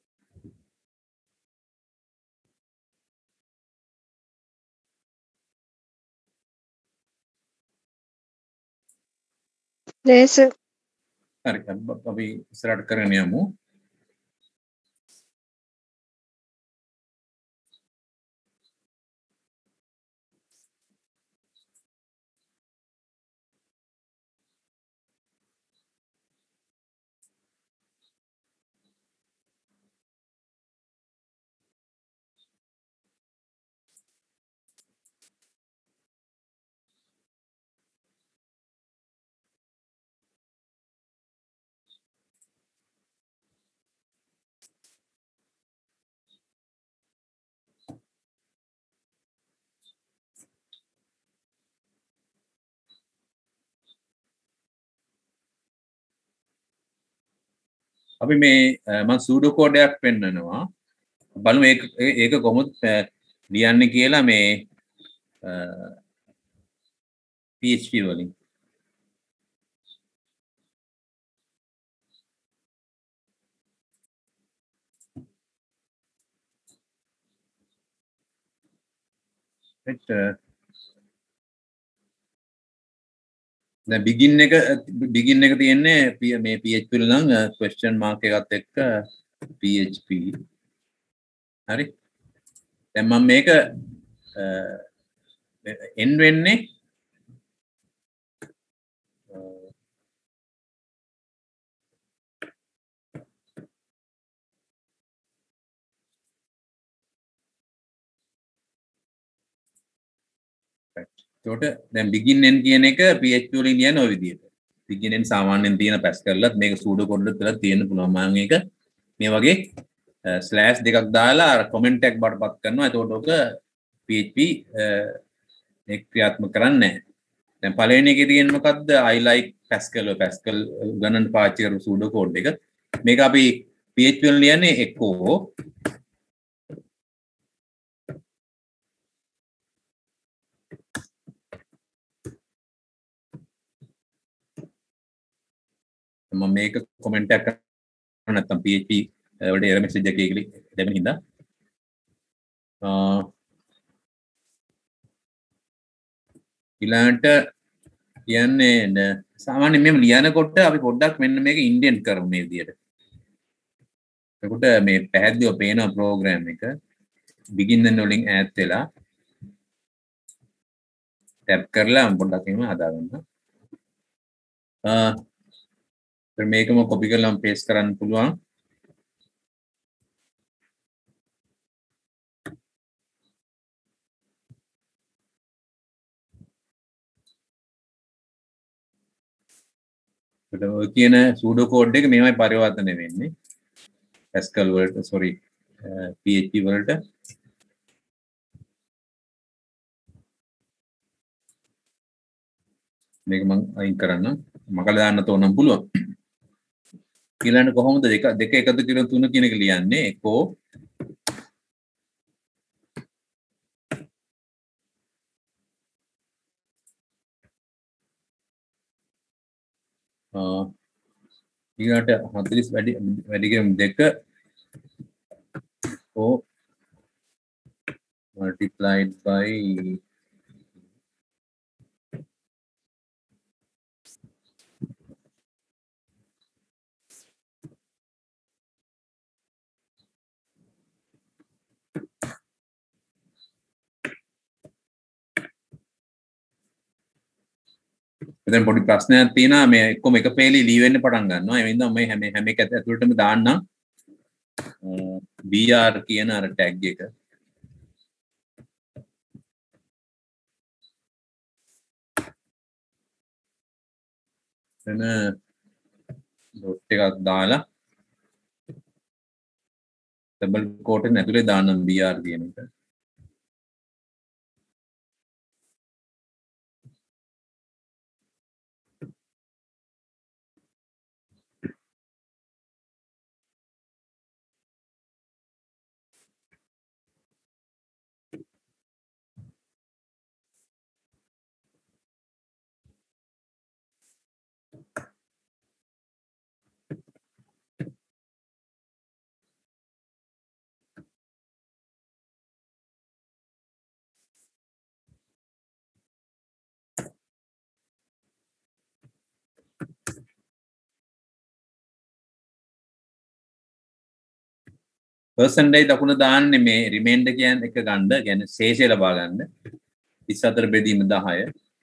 නෑ සර්. හරි අපි ඉස්සරහට කරගෙන යමු. අපි මේ මම සූඩෝ කෝඩයක් පෙන්නනවා. බලමු ඒක ඒක කොහොමද ලියන්නේ කියලා මේ P H P වලින්. right දැන් begin එක begin එක තියෙන්නේ මේ P H P වල නම් question mark එකත් එක්ක P H P. හරි. දැන් මම මේක end වෙන්නේ එතකොට දැන් begin end කියන එක P H P වලින් කියන්නේ ওই විදිහට. begin end සාමාන්‍යයෙන් තියෙන Pascal එකත් මේක pseudo code එකත් වෙලා තියෙන්න පුළුවන්. මම මේක මේ වගේ ස්ලෑෂ් දෙකක් දාලා අර comment එකක් බාටපත් කරනවා. එතකොට ඔක P H P ඒක ක්‍රියාත්මක කරන්නේ නැහැ. දැන් පළවෙනි එකේ තියෙන මොකද්ද? I like Pascal ඔය Pascal ගණන් පාවිච්චි කරපු pseudo code එක. මේක අපි P H P වලින් ලියන්නේ echo මම මේක කමෙන්ට් එකක් කරන්න නැත්නම් P H P වලට error message එකක් ඒකලි දෙවෙනි හින්දා ඊළඟට කියන්නේ සාමාන්‍යයෙන් මෙහෙම ලියනකොට අපි පොඩ්ඩක් මෙන්න මේක ඉන්ඩෙන්ට් කරමු මේ විදියට. එතකොට මේ පැහැදිලිව පේන ප්‍රෝග්‍රෑම් එක begin and වලින් ඈත් වෙලා ටැප් කරලා පොඩ්ඩක් එහෙම හදාගන්න. මේකම කොපි කරලා පේස්ට් කරන්න පුළුවන්. ඒකට ඔය කියන සූඩෝ කෝඩ් එක මෙහෙමයි පරිවර්තනය වෙන්නේ. Pascal වලට sorry P H P වලට මේක මම අයින් කරන්න. මකලා දාන්න තෝරනම් පුළුවන්. ඊළඟ කොහොමද දෙක දෙක එකතු කරලා තුන කියන එක ලියන්නේ echo ඊළඟට හතළිස් වැඩි වැඩිකම් දෙක four multiplied by එතන පොඩි ප්‍රශ්නයක් තියෙනවා මේ එක්කම එක පේලි ලී වෙන්න පටන් ගන්නවා ඒ වෙනදා මේ හැම හැම එක ඇතුළටම දාන්නම් br කියන අර ටැග් එක එතන ඩොට් එකක් දාලා ඩබල් කෝට් එක ඇතුලේ දාන්නම් br කියන එක percentage දකුණ දාන්නේ මේ remainder කියන එක ගන්න කියන්නේ ශේෂය ලබා ගන්න තිස් හතර බෙදීම දහය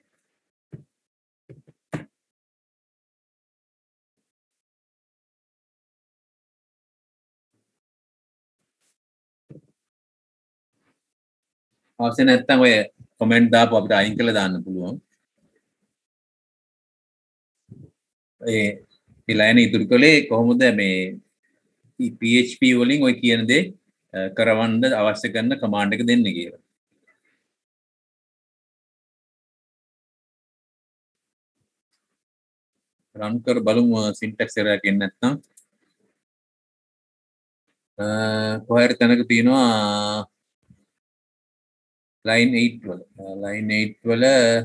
අවශ්‍ය නැත්නම් ඔය කමෙන්ට් දාපුව අපිට අයින් කරලා දාන්න පුළුවන් ඒ මේ ලයින් ඉතුරු කළේ කොහොමද මේ php වලින් ඔය කියන දේ කරවන්න අවශ්‍ය කරන කමාන්ඩ් එක දෙන්න කියලා රන් කර බලමු සින්ටැක්ස් error එකක් එන්නේ නැත්නම් කොහේ හරි තැනක තියෙනවා line eight වල line eight වල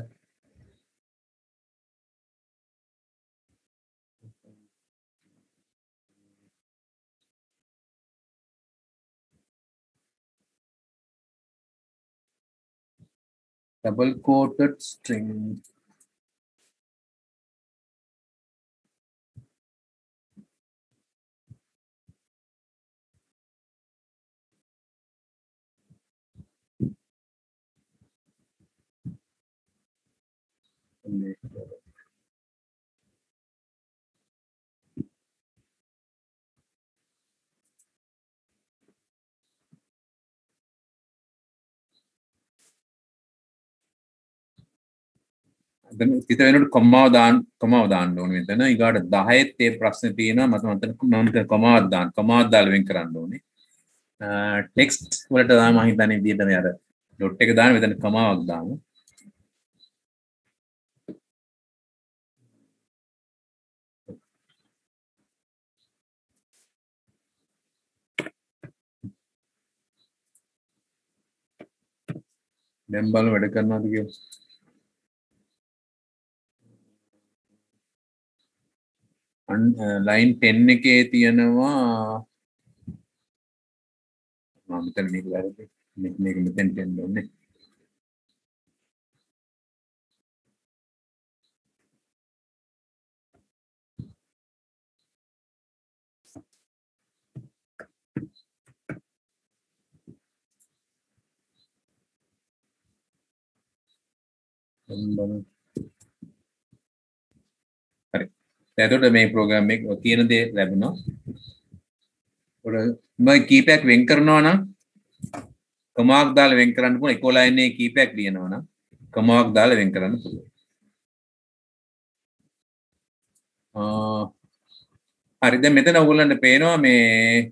double quoted string දැන් හිත වෙනකොට කොමාව දාන්න කොමාව දාන්න ඕනේ මෙතන ඊගාට දහයෙත් ඒ ප්‍රශ්නේ තියෙනවා මම මතන මම මෙතන කොමාවක් දාන්න කොමාවක් දාලා වෙන් කරන්න ඕනේ ටෙක්ස්ට් වලට දාන්න මම හිතන්නේ විදියට මේ අර ඩොට් එක දාන්න මෙතන කොමාවක් දාමු දැන් බලමු වැඩ කරනවද කියලා line ten එකේ තියෙනවා මම මෙතන මේක වැරදි මේක මේක මෙතෙන් දෙන්න ඕනේ හරි එතකොට මේ ප්‍රෝග්‍රෑම් එක තියෙන දේ ලැබුණා ඔර මම කීපයක් වෙන් කරනවා නම් කමාවක් දාලා වෙන් කරන්න පුළුවන් එක ලයින් එකේ කීපයක් ලියනවා නම් කමාවක් දාලා වෙන් කරන්න පුළුවන් ආ හරි දැන් මෙතන ඔයගොල්ලන්ට පේනවා මේ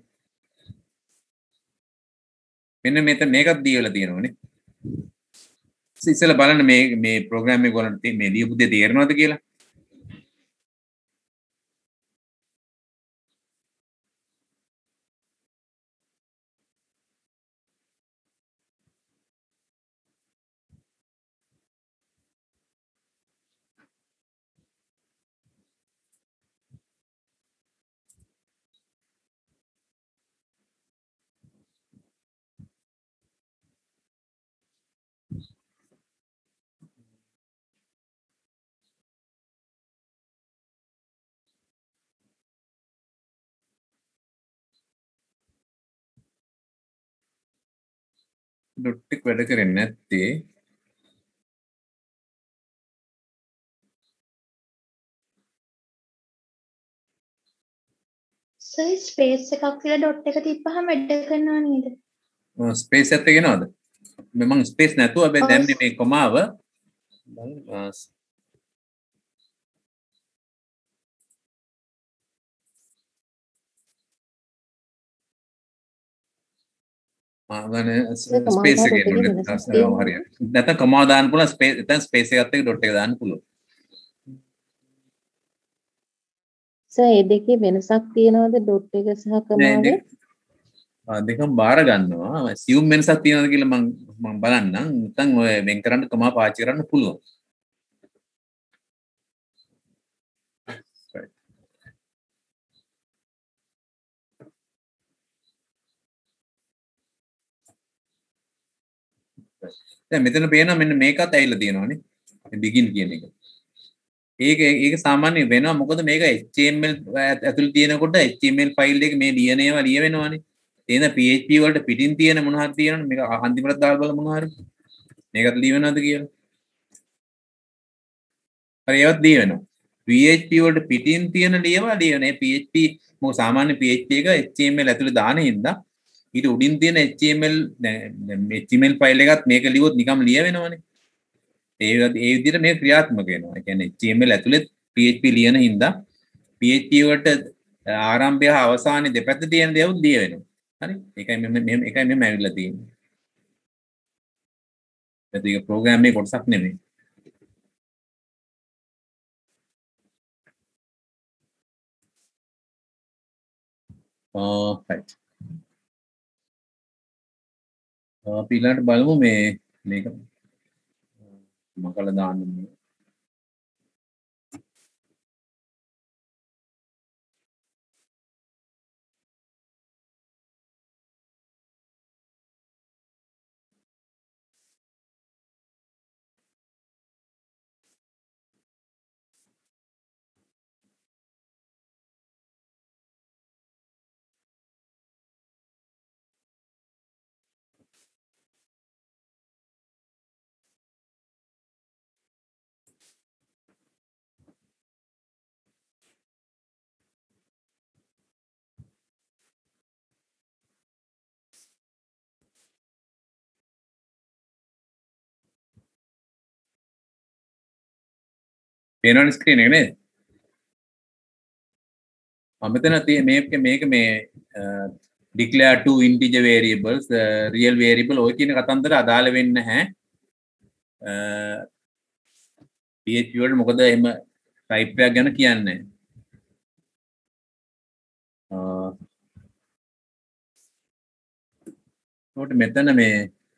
මෙන්න මෙතන මේකක් දීලා තියෙනවනේ ඉතින් බලන්න මේ මේ ප්‍රෝග්‍රෑම් එක ඔයගොල්ලන්ට මේ ලියපු දේ තේරෙනවද කියලා ඩොට් එක වැඩ කරන්නේ නැත්තේ සර් ස්පේස් එකක් කියලා ඩොට් එක තිබ්බහම වැඩ කරනවා නේද? ස්පේස් එකත් එගෙනවද? මම ස්පේස් නැතුව හැබැයි ඔව්. දැම්මේ මේ කොමාව ආගන ස්පේස් එකේ නෝනේ හරියට. නැත්නම් කොමාව දාන්න පුළුවන් ස්පේස් නැත්නම් ස්පේස් එකත් එක්ක ඩොට් එක දාන්න පුළුවන්. සර් ඒ දෙකේ වෙනසක් තියනවද ඩොට් එක සහ නෑ කමාවේ? දෙක ආ, දෙකම බාර ගන්නවා. සියුම් වෙනසක් තියෙනවද කියලා මම මම බලන්නම්. නැත්නම් ඔය වෙන් කරන්න කොමා පාවිච්චි කරන්න පුළුවන්. Right. දැන් මෙතන පේනවා මෙන්න මේකත් ඇවිල්ලා තියෙනවානේ. මේ begin කියන එක. ඒක ඒක සාමාන්‍ය වෙනවා මොකද මේක H T M L ඇතුළේ තියෙනකොට H T M L file එක මේ ලියන ඒවා ලියවෙනවානේ. එන P H P වලට පිටින් තියෙන මොන හරි තියෙනවනේ මේක අන්තිමට දාලා බලමු මොන හරි. මේකත් ලියවෙනවද කියලා. හරි ඒවත් ලියවෙනවා. P H P වලට පිටින් තියෙන ලියවා ලියවනේ P H P මොකද සාමාන්‍ය P H P එක H T M L ඇතුළේ දාන හින්දා ඊට උඩින් තියෙන H T M L දැන් H T M L file එකත් මේක ලියුවොත් නිකම් ලියවෙනවනේ. ඒ ඒ විදිහට මේ ක්‍රියාත්මක වෙනවා. ඒ කියන්නේ H T M L ඇතුළේ P H P ලියන හින්දා P H P වලට ආරම්භය හා අවසානයේ දෙපැත්ත තියෙන දේවල් ලියවෙනවා. හරි? ඒකයි මෙන්න මෙහෙම එකයි මෙහෙම ඇවිල්ලා තියෙන්නේ. ඒක ප්‍රෝග්‍රෑම් එකේ කොටසක් නෙමෙයි. ආ රයිට්. අපි ඊළඟට බලමු මේ මේක මම කළා දාන්න මේ පේනවනේ ස්ක්‍රීන් එක නේද? මම මෙතන තියෙන මේක මේක මේ declare two integer variables uh, real variable ඔය කියන කතන්දර අදාළ වෙන්නේ නැහැ. P H P වලට මොකද එහෙම ටයිප් එකක් ගැන කියන්නේ නැහැ. ඒකට මෙතන මේ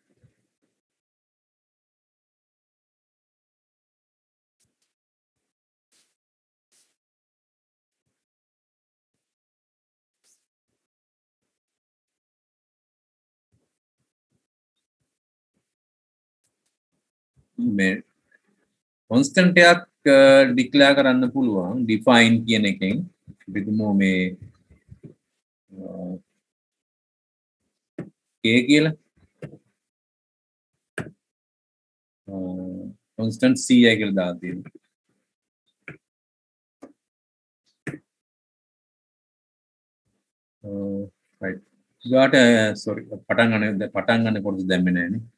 මේ constant එකක් declare කරන්න පුළුවන් define කියන එකෙන් විදුමෝ මේ k කියලා constant c එක කියලා දාලා තියෙනවා. right ඊට sorry පටන් ගන්න පටන් ගන්න කොටස දැම්මේ නැහැ නේ.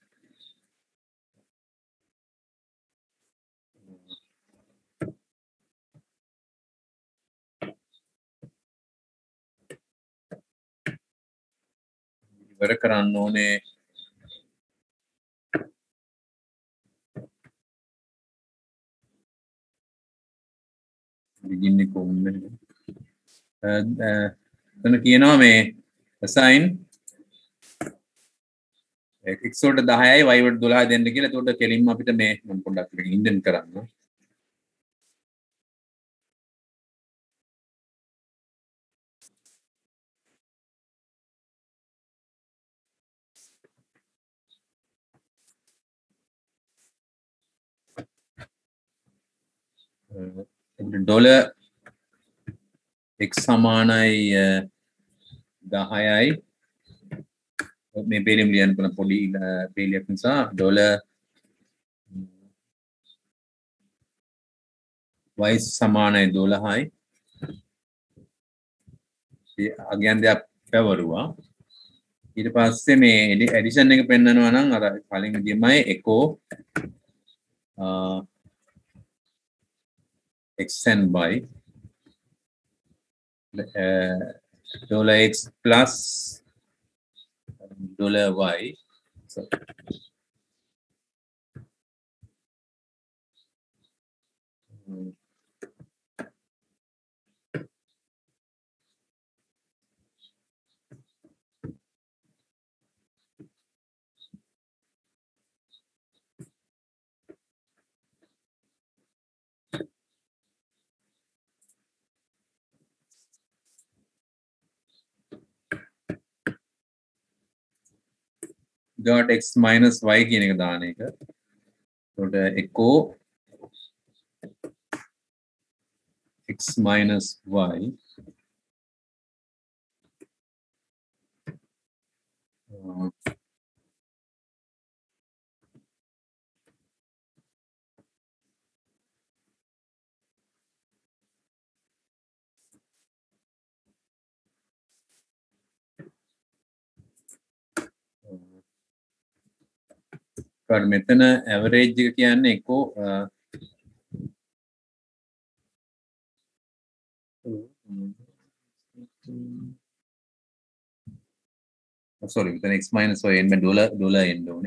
ඉවර කරන්න ඕනේ begin එක කොහොමද එතන කියනවා මේ assign x වලට දහයයි y වලට දොළහයි දෙන්න කියලා. එතකොට කෙලින්ම අපිට මේ මම පොඩ්ඩක් මේක ඉන්ඩෙන්ට් කරන්න. ඩොලර් x සමානයි දහයයි මේ පේලියම් ලියන්න පුළුවන් පොඩි පේලියක් නිසා ඩොලර් y සමානයි දොළහයි. ඒ අගයන් දෙයක් පැවරුවා. ඊට පස්සේ මේ ඇඩිෂන් එක පෙන්නනවා නම් අර කලින් විදිහමයි echo x and y dollar x plus dollar y. So dot x minus y කියන එක දාන එක. එතකොට echo x minus y uh, කාට මෙතන ඇවරේජ් එක කියන්නේ echo uh, oh, sorry මෙතන x minus y එන්න ඩොලර් ඩොලර් එන්න ඕනේ.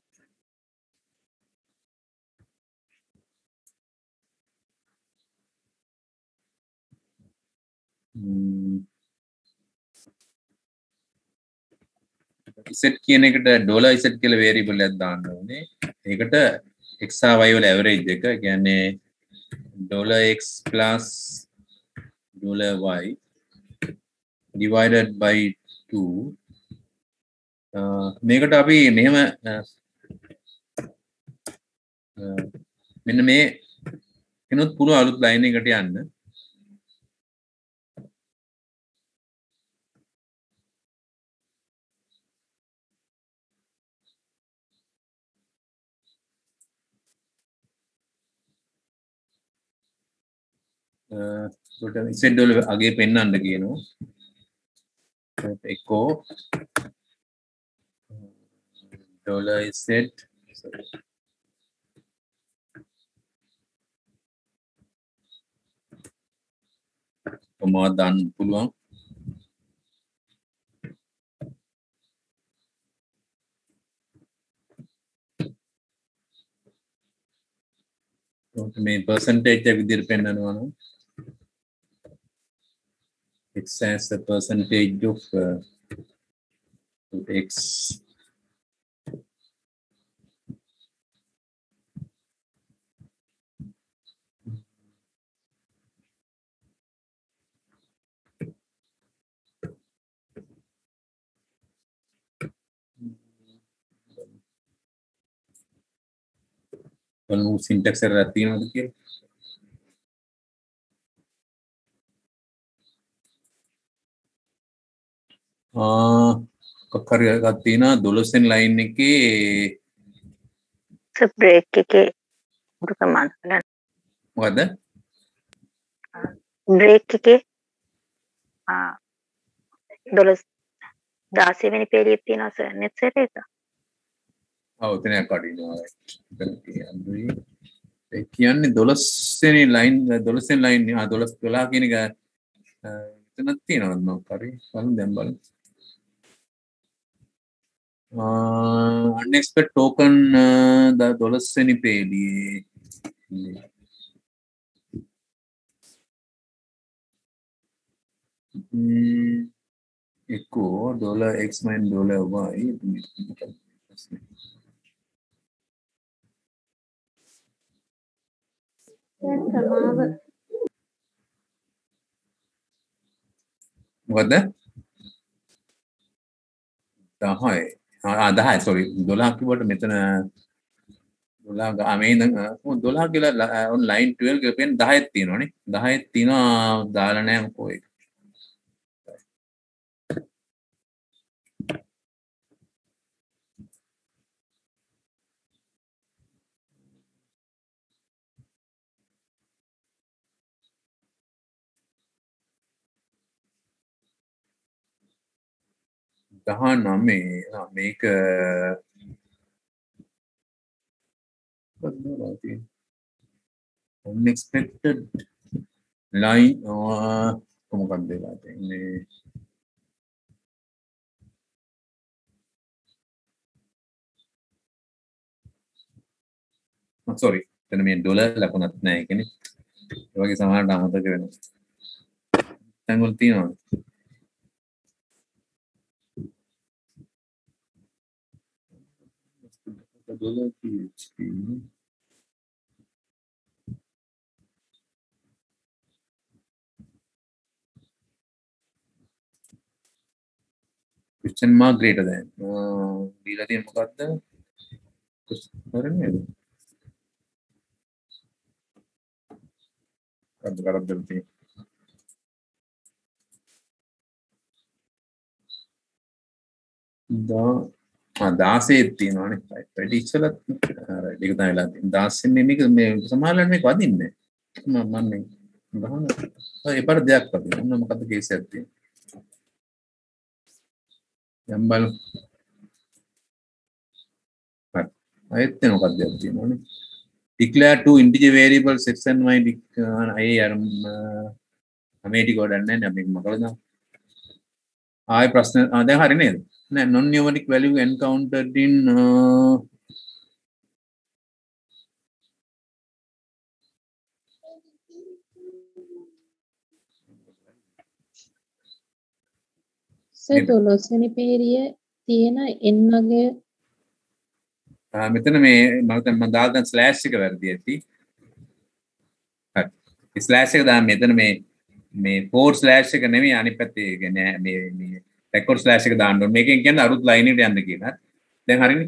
z කියන එකට ඩොලර් z කියලා variable එකක් දාන්න ඕනේ. ඒකට x සහ y වල average එක කියන්නේ dollar x plus dollar y divided by two. මේකට අපි මෙහෙම මෙන්න මේ කෙනොත් පුළුවන් අලුත් ලයින් එකට යන්න. uh, z වල අගේ පෙන්වන්න කියනවා. echo dollar z sorry comma දාන්න පුළුවන්. මේ percentage එක විදිහට පෙන්නනවා නම් x as a percentage of uh, x බලමු syntax එකක් තියෙනවද කියලා. ආ කොහරි එකක් තියෙනවා දොළොස් වෙනි ලයින් එකේ බ්‍රේක් එකේ උඩ කමාන්ඩ් කරන්න. මොකද? බ්‍රේක් එකේ ආ දොළොස් දාසය වෙනි පේලියක් තියෙනවා සර් net set එක. ඔව් එතනක් අඩිනවා. එතන කියන්නේ ඒ කියන්නේ දොළොස් වෙනි ලයින් දොළොස් වෙනි ලයින් ආ දොළොස් දොළහ කියන එක එතනක් තියෙනවද මොකක් හරි බලමු දැන් බලමු. Uh, unexpected token uh, the dollars වෙනි පේලියේ echo dollar x minus dollar y මොකද දහය ආ දහය sorry දොළහ කිව්වට මෙතන දොළහ ගා මේ ඉඳන් දොළහ කියලා on line twelve කියලා පේන දහයක් තියෙනවනේ දහයක් තියෙනවා දාලා නැහැ මොකෝ ඒක දහනවය මේක unexpected line කොමකක්ද වෙලා තියෙන්නේ sorry එතන මේ ඩොලර් ලකුණක් නැහැ ඒ කියන්නේ ඒ වගේ සමහරට අමතක වෙනවා දැන් වල තියෙනවා dollar php question mark greater than දීලා තියෙන මොකද්ද හරිනේ අද කරද්ද තියෙන්නේ දා ආ දාසේ තියෙනවානේ වැඩි ඉස්සලත් අර ඒක තමයි වෙලා තියෙන්නේ දාසෙන් මේක මේ සමානලට මේක වදින්නේ මම මම මේ ගහන ඒ පාර දෙයක් වදින මොන මොකද්ද කේස් එකක් තියෙන්නේ යම් බලමු හරි ආයෙත් එන මොකක්ද තියෙනවනේ declare two integer variables x and y අය අර අමේටි ගොඩන්නේ නැහැ මේක මොකද ආයෙ ප්‍රශ්න ආ දැන් හරි නේද නෑ non numeric value encountered in uh, sir දොළොස් වෙනි පේරිය තියෙන n වගේ ආ මෙතන මේ මම දැන් මම දාලා දැන් ස්ලෑෂ් එක වැරදි ඇති හරි ස්ලෑෂ් එක දාන්න මෙතන මේ මේ ෆෝර් ස්ලෑෂ් එක නෙමෙයි අනිත් පැත්තේ කියන්නේ මේ මේ රෙකෝඩ් ස්ලෑෂ් එක දාන්න ඕනේ මේකෙන් කියන්නේ අරුත් ලයින් එකට යන්න කියලා දැන් හරිනේ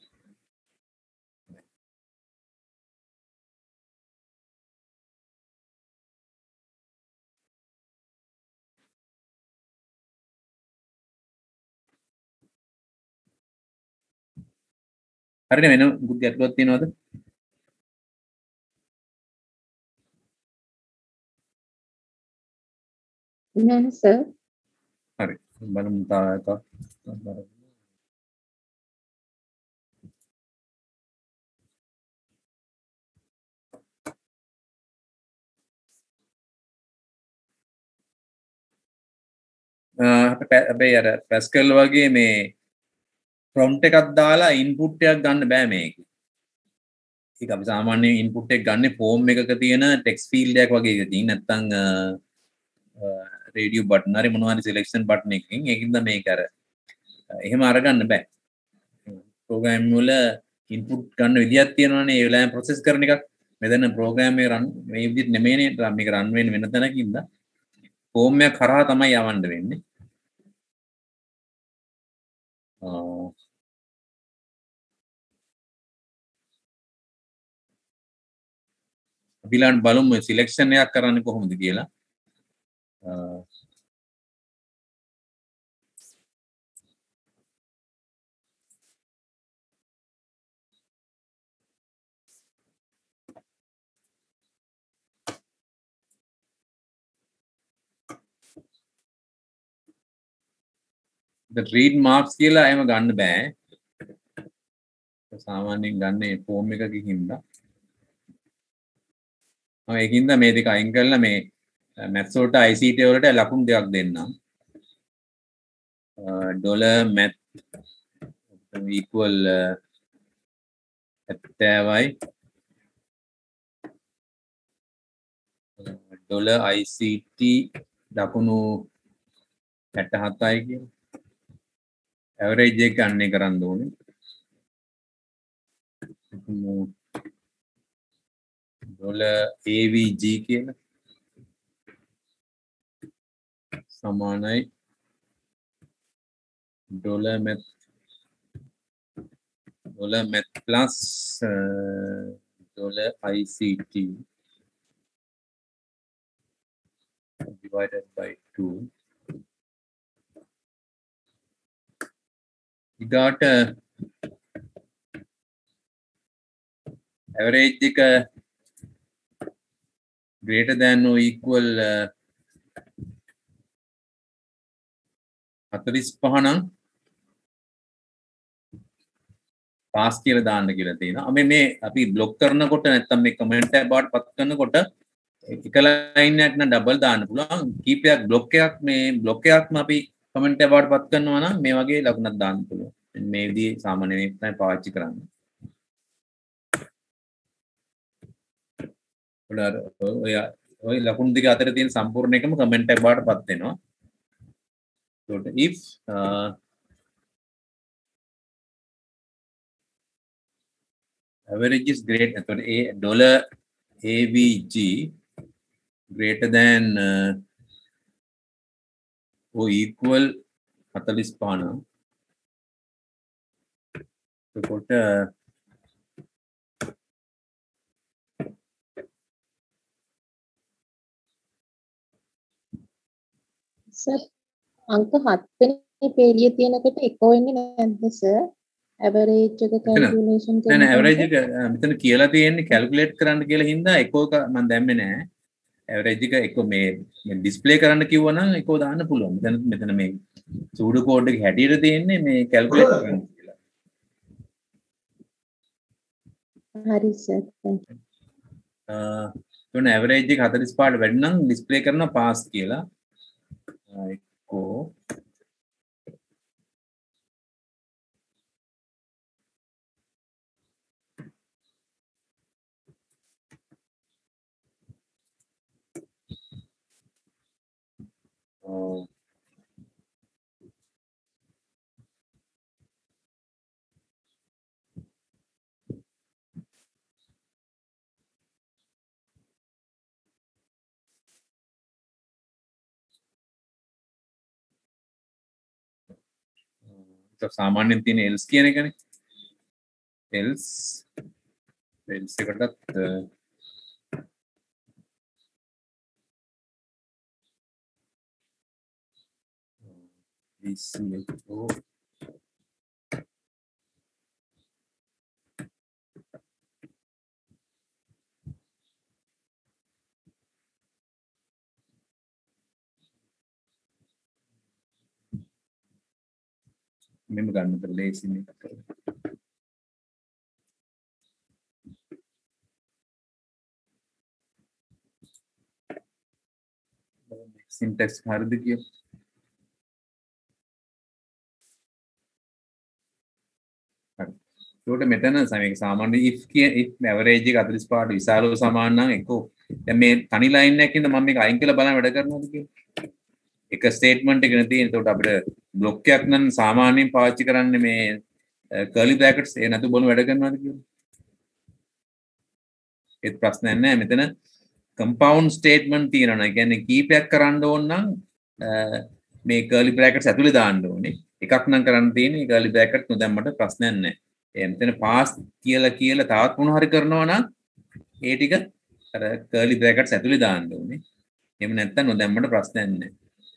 හරිනේ වෙන මුකුත් ගැටලුවක් තියෙනවද නෑ සර් හරි බලමු තාක හැබැයි අර පැස්කල් වගේ මේ prompt එකක් දාලා input එකක් ගන්න බෑ මේකේ. ඒක අපි සාමාන්‍යයෙන් input එක ගන්න form එකක තියෙන text field එකක් වගේ එකකින් නැත්නම් radio button හරි මොනවා හරි selection button එකකින් ඒකින්ද මේක අර එහෙම අරගන්න බෑ. program වල input ගන්න විදියක් තියෙනවනේ ඒ වෙලාවෙන් process කරන එකක්. මෙතන program එක run මේ විදිහට නෙමෙයිනේ මේක run වෙන්නේ වෙන තැනකින්ද form එක කරා තමයි යවන්න වෙන්නේ. අපිලාට බලමු සිලෙක්ෂන් එකක් කරන්නේ කොහොමද කියලා. the read marks කියලා එහෙම ගන්න බෑ. සාමාන්‍යයෙන් ගන්න ෆෝම් එකකින් හින්දා. මම ඒකින්ද මේ දෙක අයින් කරලා මේ maths වලට I C T වලට ලකුණු දෙකක් දෙන්නම්. dollar math equal හැත්තෑවයි dollar I C T ලකුණු හැත්තහතයි කියන average එක ගන්න කරන්න ඕනේ. dollar A V G කියලා සමානයි dollar math dollar math plus uh, dollar I C T divided by two. You got a average එක greater than or equal uh, හතළිස් පහ නම් පාස් කියලා දාන්න කියලා තියෙනවා. අපි මේ අපි බ්ලොක් කරනකොට නැත්තම් මේ කමෙන්ට් එක බවට පත් කරනකොට එක ලයින් එකක් න ඩබල් දාන්න පුළුවන්. කීපයක් බ්ලොක් එකක් මේ බ්ලොක් එකක්ම අපි කමෙන්ට් එක බවට පත් කරනවා නම් මේ වගේ ලකුණක් දාන්න පුළුවන්. මේ විදිහේ සාමාන්‍ය මේ තමයි පාවිච්චි කරන්නේ. ඔය ඔය ලකුණු දෙක අතර තියෙන සම්පූර්ණ එකම කමෙන්ට් එකක් බවට පත් වෙනවා. ඒකට if uh, average is great එතකොට a dollar avg greater than uh, or equal forty-five නම් එතකොට සර් අංක හත් වෙනි පේලිය තියෙනකොට එකෝ වෙන්නේ නැද්ද සර්? ඇවරේජ් එක කැල්කියුලේෂන් නෑ නෑ ඇවරේජ් එක මෙතන කියලා තියෙන්නේ කැල්කියුලේට් කරන්න කියලා හින්දා එකෝ එක මම දැම්මේ නෑ. ඇවරේජ් එක එකෝ මේ ඩිස්ප්ලේ කරන්න කිව්වනම් එකෝ දාන්න පුළුවන්. මෙතන මෙතන මේ සූඩු කෝඩ් එක හැටියට තියෙන්නේ මේ කැල්කියුලේට් කරන්න කියලා. හරි සර්. thank you. අ තුන ඇවරේජ් එක forty-five වැඩි නම් ඩිස්ප්ලේ කරනවා පාස් කියලා. එකෝ Oh. සාමාන්‍යයෙන් තියෙන else කියන එකනේ. else else එකටත් this echo මෙම ගන්න බෑ ලේසි මේක කරලා. සින්ටැක්ස් හරිද කියලා. හරි. ඒකට මෙතන මේක සාමාන්‍ය if කිය if average එක forty-five විශාලව සමාන නම් එක්ක දැන් මේ තනි ලයින් එකකින්ද මම මේක අයින් කරලා බලන්න වැඩ කරනවද කියලා. එක ස්ටේට්මන්ට් එකනේ තියෙන. ඒකට අපිට බ්ලොක් එකක් නම් සාමාන්‍යයෙන් පාවිච්චි කරන්නේ මේ කර්ලි බ්‍රැකට්ස් ඒ නැතු බලමු වැඩ කරනවද කියලා. ඒත් ප්‍රශ්නයක් නැහැ. මෙතන කම්පවුන්ඩ් ස්ටේට්මන්ට් තියෙනවා. ඒ කියන්නේ කීපයක් කරන්න ඕන නම් මේ කර්ලි බ්‍රැකට්ස් ඇතුලේ දාන්න ඕනේ. එකක් නම් කරන්න තියෙන්නේ කර්ලි බ්‍රැකට් නොදැම්මට ප්‍රශ්නයක් නැහැ. ඒ මෙතන පාස් කියලා කියලා තවත් මොන හරි කරනවා නම් ඒ ටික අර කර්ලි බ්‍රැකට්ස් ඇතුලේ දාන්න ඕනේ. එහෙම නැත්නම් නොදැම්මට ප්‍රශ්නයක් නැහැ.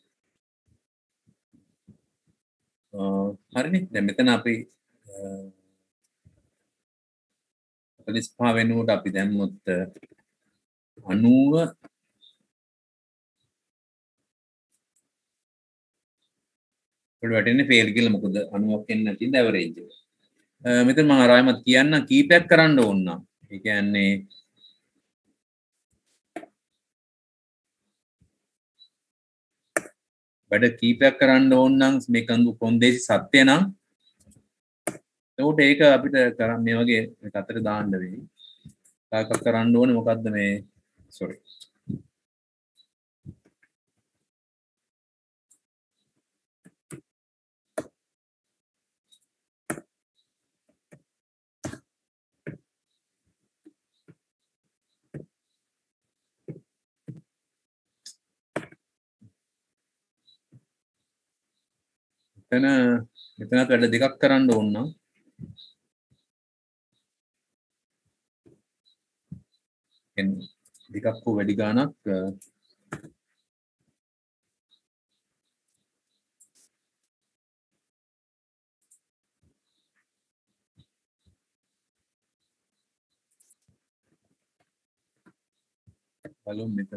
හරිනේ. දැන් මෙතන අපි forty-five වෙනුවට අපි දැම්මොත් ninety පොඩි වැටෙන්නේ ෆේල් කියලා. මොකද ninety ක් එන්නේ නැති ඉඳ ඇවරේජ් එක. මෙතන මම ආරයමත් කියන්න කීපයක් කරන්න ඕන නම් ඒ කියන්නේ වැඩ කීපයක් කරන්න ඕන නම් මේ කඳු කොන්දේසි සත්‍ය නම් එතකොට ඒක අපිට කරන් මේ වගේ එක අතට දාන්න වෙයි. තාකක් කරන්න ඕනේ මොකද්ද මේ sorry මෙතන මෙතනත් වැඩ දෙකක් කරන්න ඕන නම් එන්නේ දෙකක් හෝ වැඩි ගාණක් බලමු මෙතන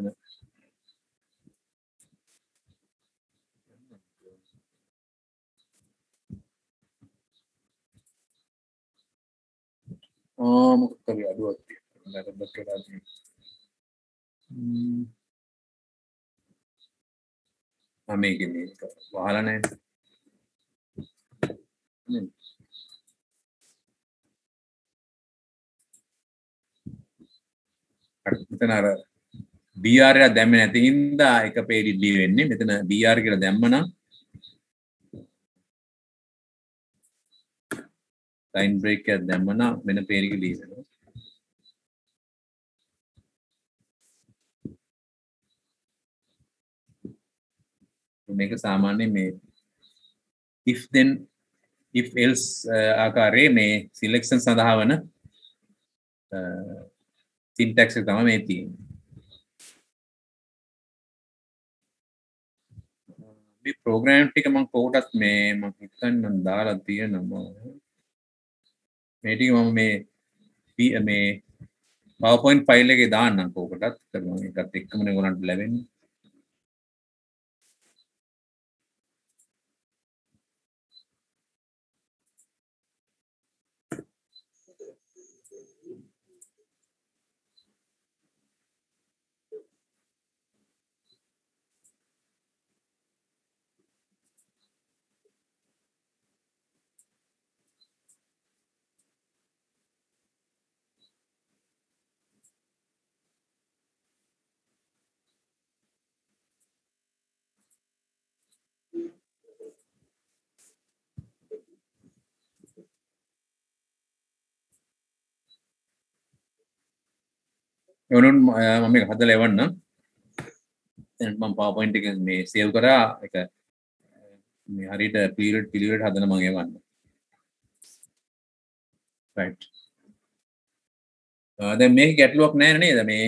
ආ මොකක් කරේ අඩුවක් තියෙනවා ලැබක් වෙලා තියෙනවා මම මේකේ මේක වහලා නැහැ නේ මෙතන අර br එක දැම්මේ නැති හින්දා එක පේජ් ඩී වෙන්නේ මෙතන br කියලා දැම්මනම් line break එකක් දැම්මනම් වෙන පේජ් එක ඩී වෙනවා මේක සාමාන්‍යයෙන් මේ if then if else ආකාරයේ මේ selection සඳහා වන syntax එක තමයි මේ තියෙන්නේ මේ program ටික මම කොහොටත් මේ මම හිතන්න දාලා තියෙනවා මේ ටික මම මේ මේ PowerPoint file එකේ දාන්නම් කොහොටත් කරනවා ඒකත් එක්කම නේ ඔයගලන්ට ලැබෙන්නේ එවනුන් මම මේක හදලා එවන්න දැන් මම PowerPoint එක මේ සේව් කරා ඒක මේ හරියට පිළිවෙල පිළිවෙලට හදලා මම එවන්න right දැන් මේක ගැටලුවක් නැහැ නේද මේ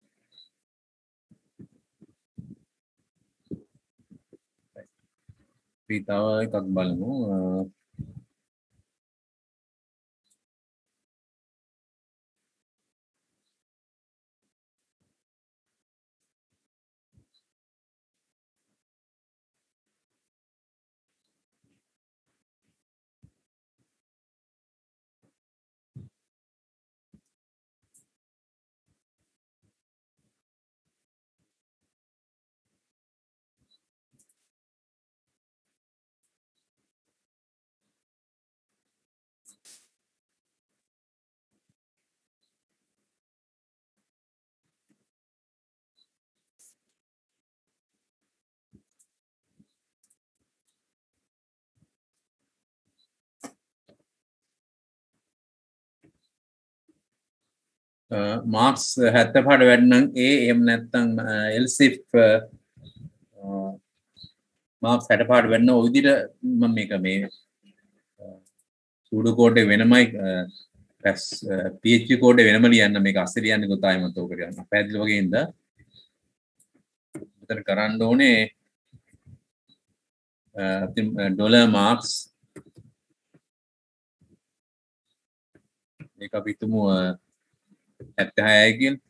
අපි තව එකක් බලමු මාක්ස් හැත්තෑ පහට වැඩි නම් A එහෙම නැත්නම් else if මාක්ස් හැත්තෑ පහට වැඩි නම් ඔය විදිහට මම මේක මේ සූඩෝ කෝඩ් එක වෙනමයි php කෝඩ් එක වෙනම ලියන්න මේක අස්සේ ලියන්නේ කොහොමද මම තෝ කරන්නේ පැහැදිලි වගේ ඉඳ මෙතන කරන්න ඕනේ ඩොලර් මාක්ස් මේක අපි තුමු හැත්තෑ හයයි කියලා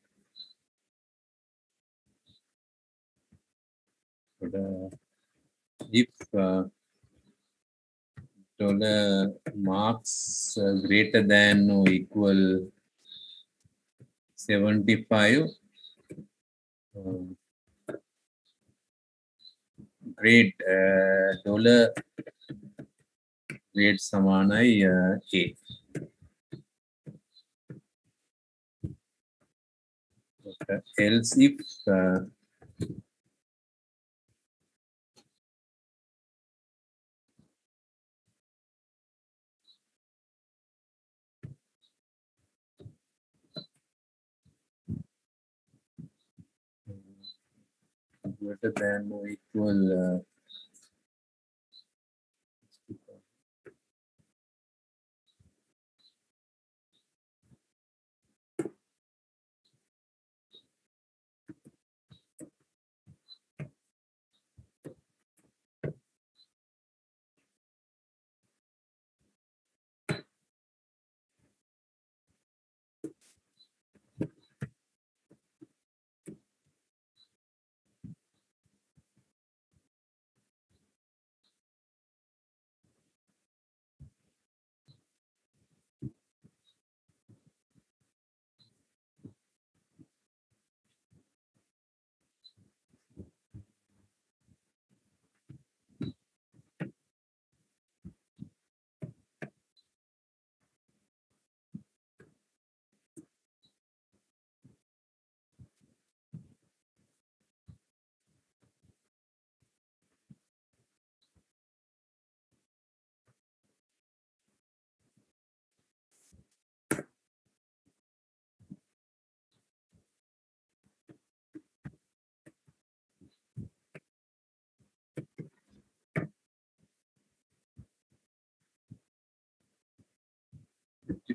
if uh, dollar marks uh, greater than or equal seventy-five uh, grade uh, dollar grade samanai uh, A okay. Else if uh, greater than or equal uh,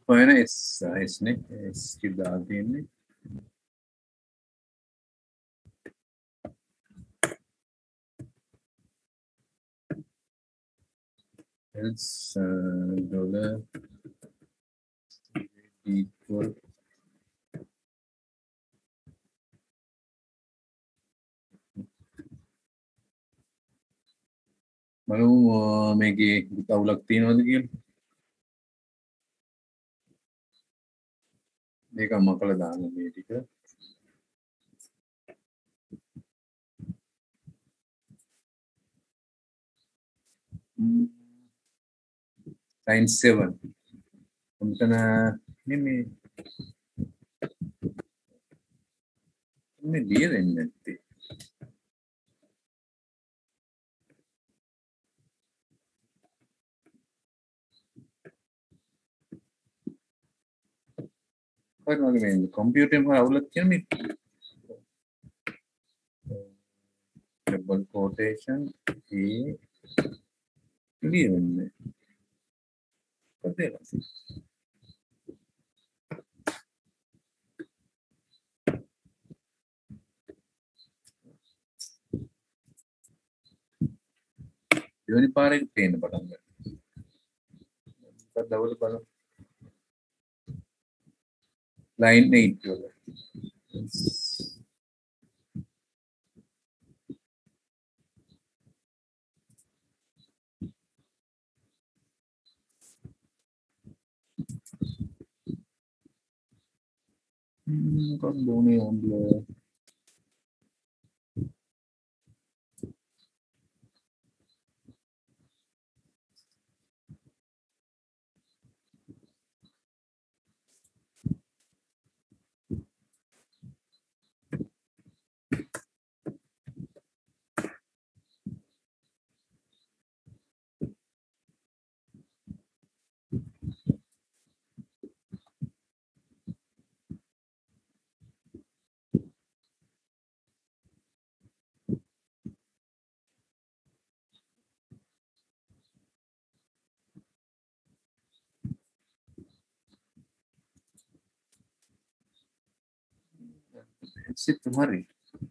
හොයන S S නේ S කිය දාලා තියෙන්නේ else uh, dollar equal බලමු මේකේ අවුලක් තියෙනවද කියලා මේක මකලා දාන්න මේ ටික line seven මෙතන නෙමෙයි මේ ලියන්නේ නැත්තේ කොහොමද මේ කම්පියුටර් එකේ අවුලක් කියන්නේ double quotation a ලියන්නේ කොතේද දෙවෙනි පාරේ පේන්න පටන් ගන්නවා මොකක්ද අවුල බලන්න line eight වල මොකක්ද ඕනේ ඔම්බල Sit तुम्हारी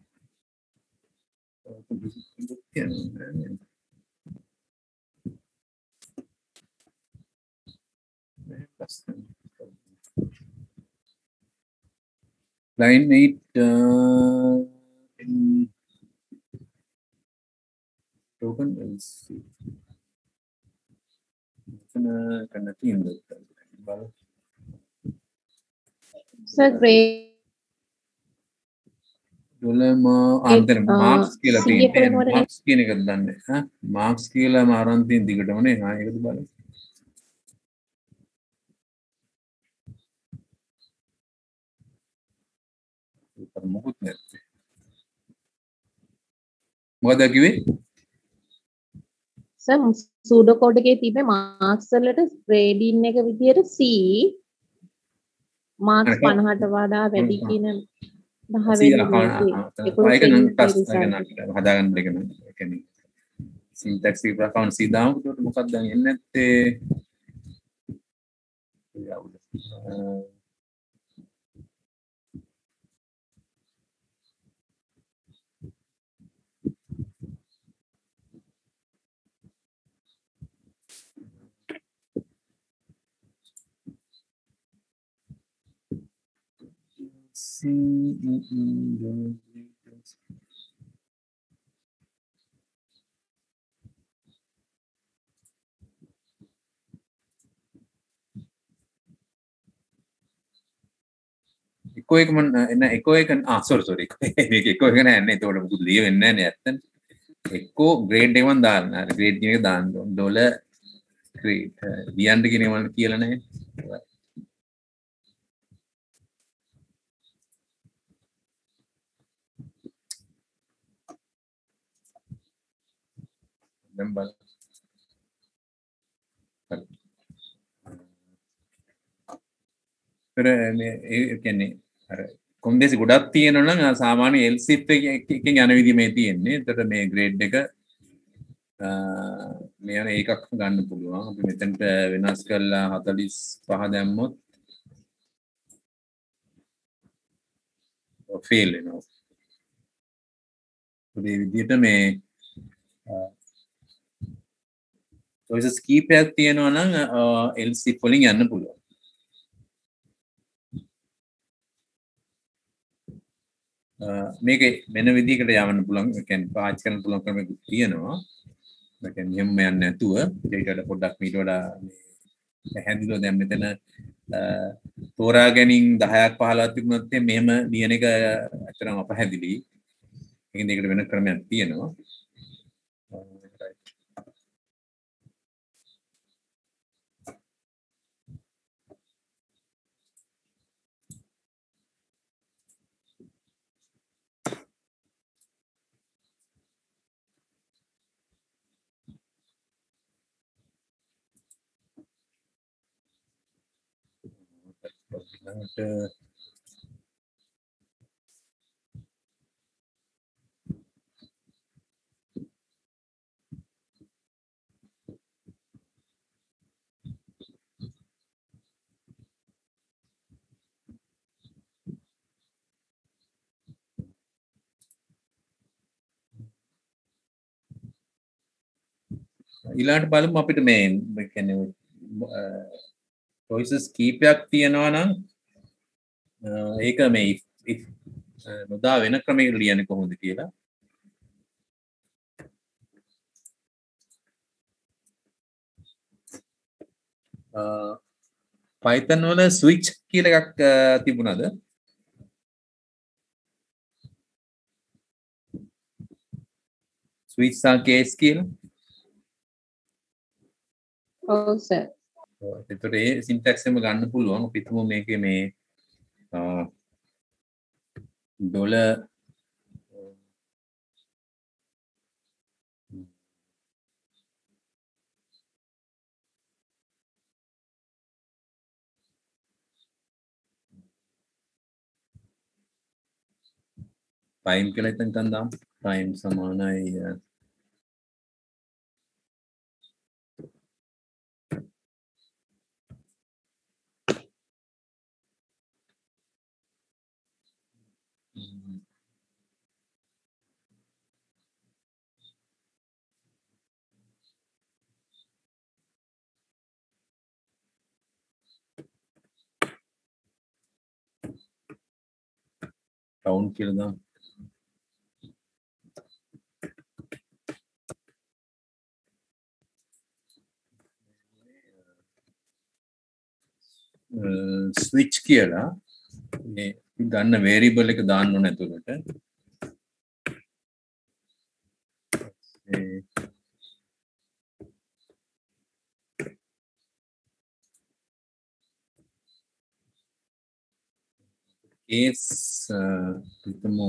line eight uh, in token is kana kana तीन Sir, grade डॉलर आंतर मार्क्स කියලා තියෙන්නේ මාක්ස් කියන එකද දන්නේ ඈ මාක්ස් කියලා මාරන් තියෙන දිගටමනේ හා ඒකද බලන්න ඒක මොකුත් නැත්තේ මොකද කිව්වේ sir pseudo code එකේ තිබෙ marks වලට grading එක විදියට C marks පනහට වඩා වැඩි කියන දහ වෙනි ඒක නම් ටස් එක නම් හදාගන්න දෙක නම් ඒ කියන්නේ syntax එක ප්‍රකාශන C දාමු ඒකට මොකක්ද දැන් එන්නේ නැත්තේ C echo එක මම එන echo එක ආ sorry sorry මේක echo එක නෑ නේ ඒතකොට මොකුත් ලියවෙන්නේ නෑ නේ ඇත්තට echo grade එක මම දාන්න හරි grade කියන එක දාන්න ඕන dollar grade ලියන්න කියන එක මම කියලා නෑ දැන් බලන්න පෙර මේ ඒ කියන්නේ අර කොන්දේසි ගොඩක් තියෙනවා නම් සාමාන්‍ය එල්සිප් එකකින් යන විදිහ මේ තියෙන්නේ. එතකොට මේ ග්‍රේඩ් එක මේ යන එකක් ගන්න පුළුවන්. අපි මෙතනට වෙනස් කරලා හතළිස් පහ දැම්මොත් ෆේල් වෙනවා. ඒ විදිහට මේ choices කීපයක් තියෙනවා නම් else if වලින් යන්න පුළුවන්. මේක වෙන විදිහකට යවන්න පුළුවන්. ඒ කියන්නේ පාවිච්චි කරන්න පුළුවන් ක්‍රමයක් තියෙනවා. ඒ කියන්නේ එහෙම යන්නේ නැතුව ඊට වඩා පොඩ්ඩක් ඊට වඩා මේ හැදිලෝ දැන් මෙතන තෝරා ගැනීම දහයක් පහළොවක් තිබුණොත් මෙහෙම ලියන එක අතරම අපහැදිලි. ඒකෙන් ඒකට වෙන ක්‍රමයක් තියෙනවා. ඊළඟට ඊළඟට බලමු අපිට මේ කියන්නේ choices කීපයක් තියෙනවා නම් ඒක මේ if නොදා වෙන ක්‍රමයකට ලියන්නේ කොහොමද කියලා. Python වල switch කියලා එකක් තිබුණාද? switch සහ case කියලා. ඔව් සර්. එතකොට ඒ syntax එකම ගන්න පුළුවන්. අපි හිතමු මේකේ මේ dollar time කියලා හිතන් ගන්නම්. time සමානයි count කියලා දාමු. switch කියලා මේ ගන්න variable එක දාන්න ඕන ඇතුළට. ඒ case හිතමු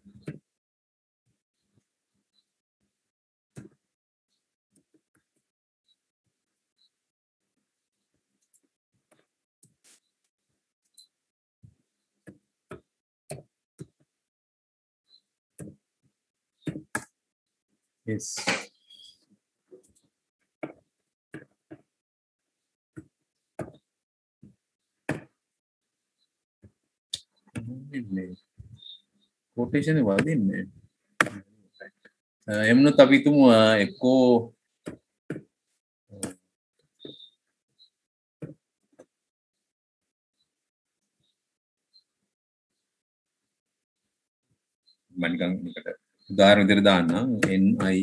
yes quotation එක වදින්නේ එමුණත් අපි හිතමු එක්කෝ මම නිකන් එකට උදාහරණ විදිහට දාන්නම් ni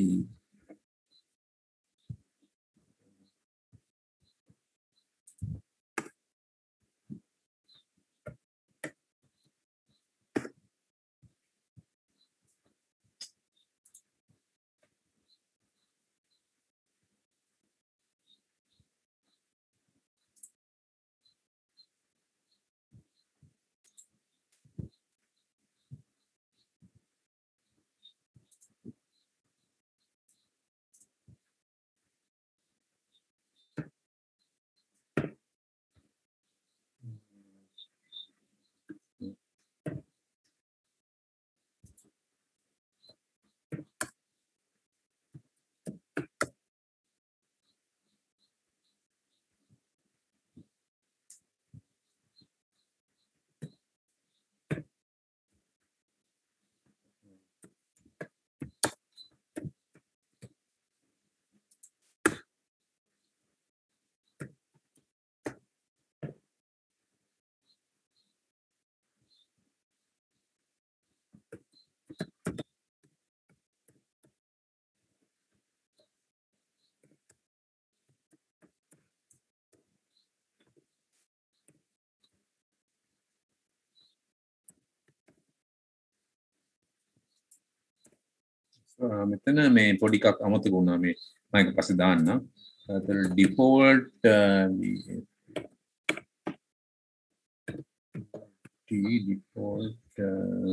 මෙතන මේ පොඩි එකක් අමතක වුණා මේ මම ඒක පස්සේ දාන්නම්. ඒතර default T default uh,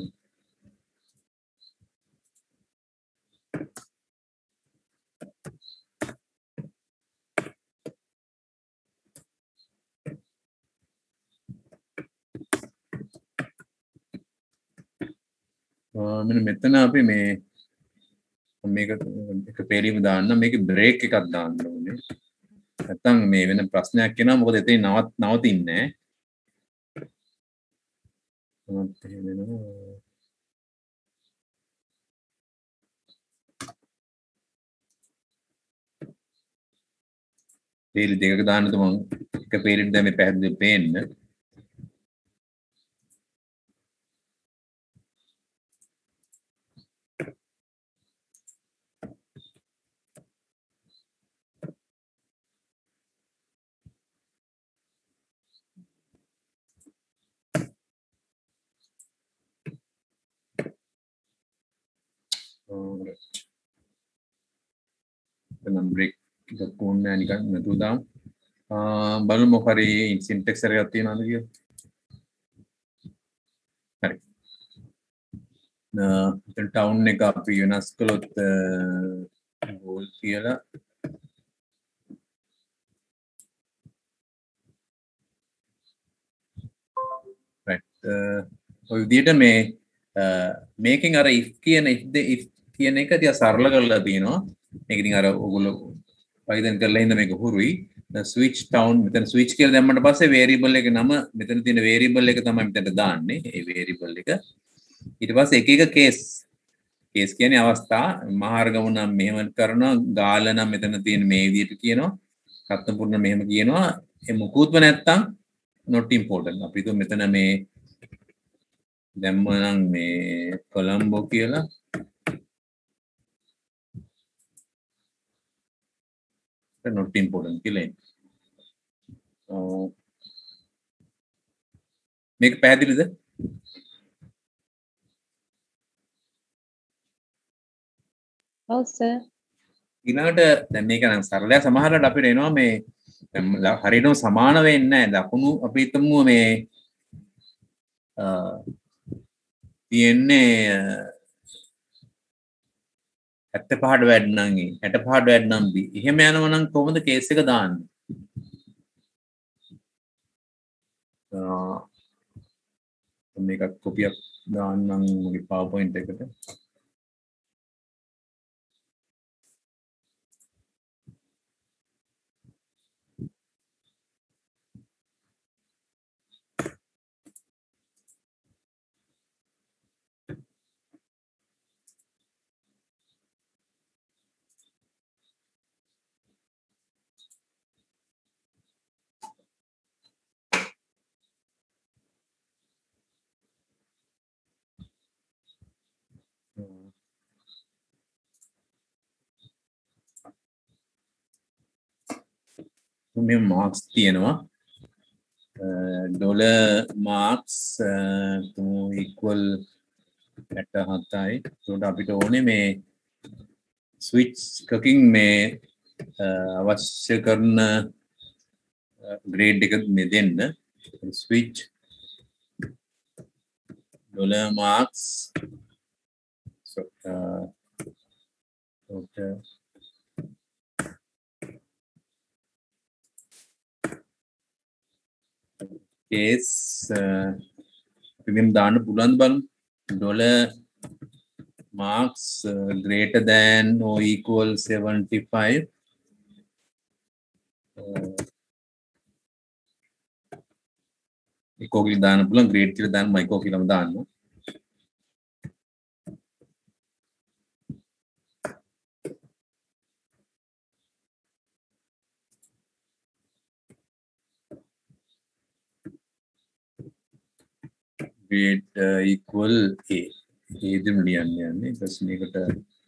මෙන්න මෙතන අපි මේ මේක එක පෙරීම දාන්න මේක බ්‍රේක් එකක් දාන්න ඕනේ. නැත්තම් මේ වෙන ප්‍රශ්නයක් එනවා මොකද එතන නවත් නවතින්නේ නැහැ. නවත් වෙනවා. පෙරි දෙකක දාන්න තුමන් එක පෙරිට දැන් මේ පැහැදිලිව පේන්න. Then break the phone and you can do down. Uh, බලමු මොකක් හරි syntax එකක් තියනවාද කියලා. හරි. Uh, then town එක අපි වෙනස් කළොත් goal කියලා. Right. Uh, ඔය විදිහට මේ මේකෙන් අර if කියන if the if කියන එක තියා සරල කරලා තියෙනවා. මේක ඉතින් අර ඔයගොල්ලෝ Python කරලා ඉඳ මේක හුරුයි. switch town මෙතන switch කියලා දැම්මට පස්සේ variable එකේ නම මෙතන තියෙන variable එක තමයි මෙතනට දාන්නේ. ඒ variable එක. ඊට පස්සේ එක එක case case කියන්නේ අවස්ථා මහාර්ගම නම් මෙහෙම කරනවා ගාල නම් මෙතන තියෙන මේ විදිහට කියනවා. සත්පුරුණ මෙහෙම කියනවා. ඒ මුකුත්ම නැත්තම් not important. අපි හිතුව මෙතන මේ දැම්ම නම් මේ කොලම්බෝ කියලා not important කියලා එන්නේ. මේක පැහැදිලිද? ඔව් සර්. ඊළඟට දැන් මේක නම් සරලයි සමහරවිට අපිට එනවා මේ හරියටම සමාන වෙන්නේ නැහැ. දකුණු අපි හිතමු මේ තියෙන්නේ හැත්තෑ පහට වැඩි නම් ඒ හැට පහට වැඩි නම් B. එහෙම යනවා නම් කොහොමද කේස් එක දාන්නේ? ආ මේක කොපියක් දාන්නම් මගේ PowerPoint එකට. මේ marks තියෙනවා dollar marks to equal හැටහතයි. ඒකට අපිට ඕනේ මේ switch එකකින් මේ අවශ්‍ය කරන grade එක මේ දෙන්න. switch dollar marks so uh, okay. case අපි මෙම් දාන්න පුළුවන් බලමු. dollar marks uh, greater than or equal seventy-five echo කියලා දාන්න පුළුවන්. grade කියලා දාන්න micro කියලාම දාන්න. grade uh, equal A. ඒදෙම ලියන්න යන්නේ. ඊට පස්සේ මේකට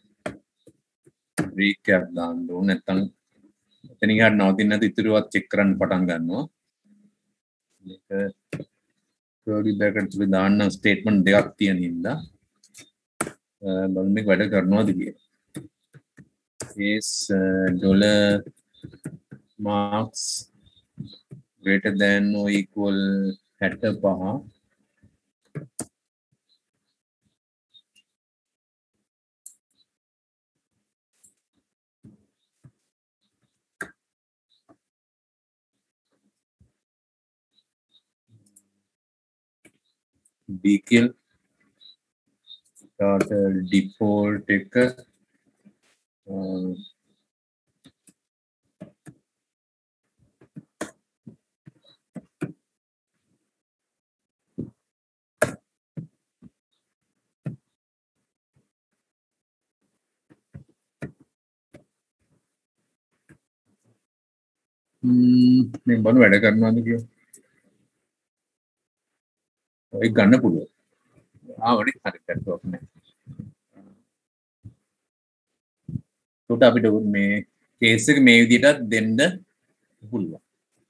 recap දාන්න ඕනේ. නැත්නම් එතනින් හරිය නවතින්න නැති ඉතුරුවත් චෙක් කරන්න පටන් ගන්නවා. මේක curly bracket තුල දාන්න ස්ටේට්මන්ට් දෙකක් තියෙන හින්දා බලමු මේක වැඩ කරනවද කියලා. is uh, dollar marks greater than or equal හැටපහ B kill dot default එක uh, මේ බලන්න වැඩ කරනවද කියලා. ඒක ගන්න පුළුවන්. ආවනේ හරි පැත්තක් නෑ. උට අපිට මේ කේස් එක මේ විදිහට දෙන්න පුළුවන්.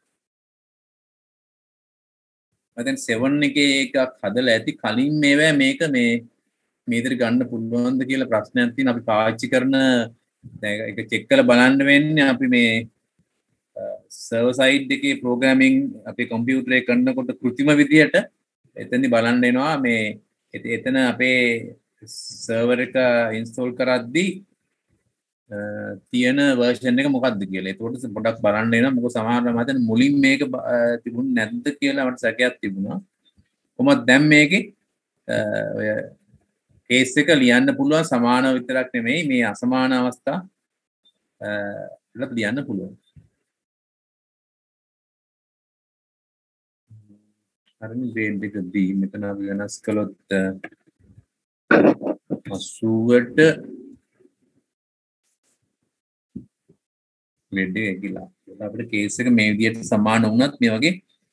දැන් seven එකේ එකක් හදලා ඇති කලින් මේවා මේක මේ මේ විදිහට ගන්න පුළුවන්ද කියලා ප්‍රශ්නයක් තියෙන අපි පාවිච්චි කරන දැන් ඒක චෙක් කරලා බලන්න වෙන්නේ අපි මේ සර්වර් සයිඩ් එකේ ප්‍රෝග්‍රෑමින් අපේ කම්පියුටරේ කරනකොට કૃතිම විදියට එතනදි බලන්න එනවා මේ එතන අපේ සර්වර් එක ඉන්ස්ටෝල් කරද්දී තියෙන version එක මොකක්ද කියලා. ඒකට පොඩ්ඩක් බලන්න එනවා. මොකද සමහරවල් මම හිතන්නේ මුලින් මේක තිබුණ නැද්ද කියලා මට සැකයක් තිබුණා. කොහොමද දැන් මේකේ ඔය කේස් එක ලියන්න පුළුවන් සමානව විතරක් නෙමෙයි මේ අසමාන අවස්ථා වලත් ලියන්න පුළුවන්. හරිනේ grade එක B මෙතන අපි වෙනස් කළොත් අසූවට grade එක ගිලා. අපිට කේස් එක මේ විදිහට සමාන වුණත් මේ වගේ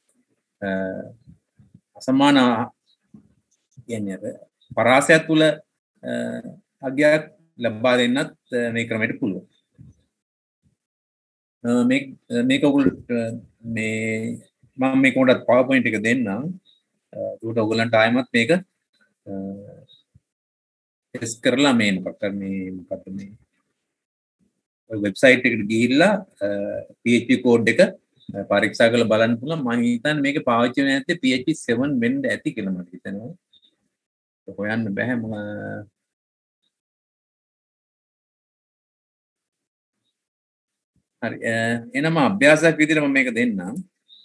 අසමාන කියන්නේ පරාසය තුල අගයක් ලබා දෙන්නත් මේ ක්‍රමයට පුළුවන්. මේ මේක ඔයගොල්ලෝ මේ මම මේක උඩට PowerPoint එක දෙන්නම්. ඒකට ඔයගොල්ලන්ට ආයෙමත් මේක ටෙස්ට් කරලා මේ මොකක් කර මේ මොකක්ද මේ වෙබ්සයිට් එකට ගිහිල්ලා P H P කෝඩ් එක පරීක්ෂා කරලා බලන්න පුළුවන්. මම හිතන්නේ මේක පාවිච්චි වෙන්නේ නැත්තේ P H P seven වෙන්න ඇති කියලා මට හිතෙනවා. හොයන්න බෑ මම හරි එනම අභ්‍යාසයක් විදිහට මම මේක දෙන්නම්.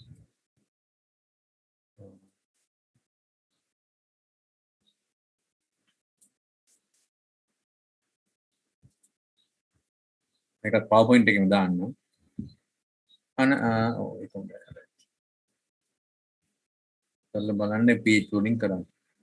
මේකත් PowerPoint එකෙම දාන්න. අන ඔව් ඒක හොඳයි. කරලා බලන්න page loading කරන්න.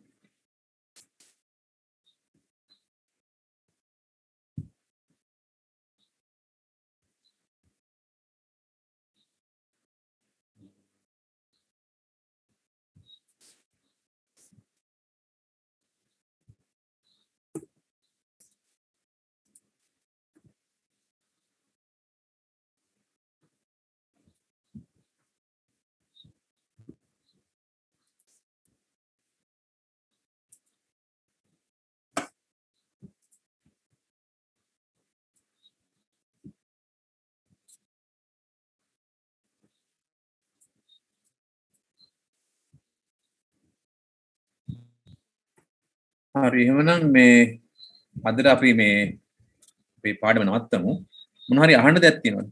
හරි එහෙනම් මේ අදට අපි මේ අපේ පාඩම නවත්තමු. මොන හරි අහන්න දෙයක් තියෙනවද?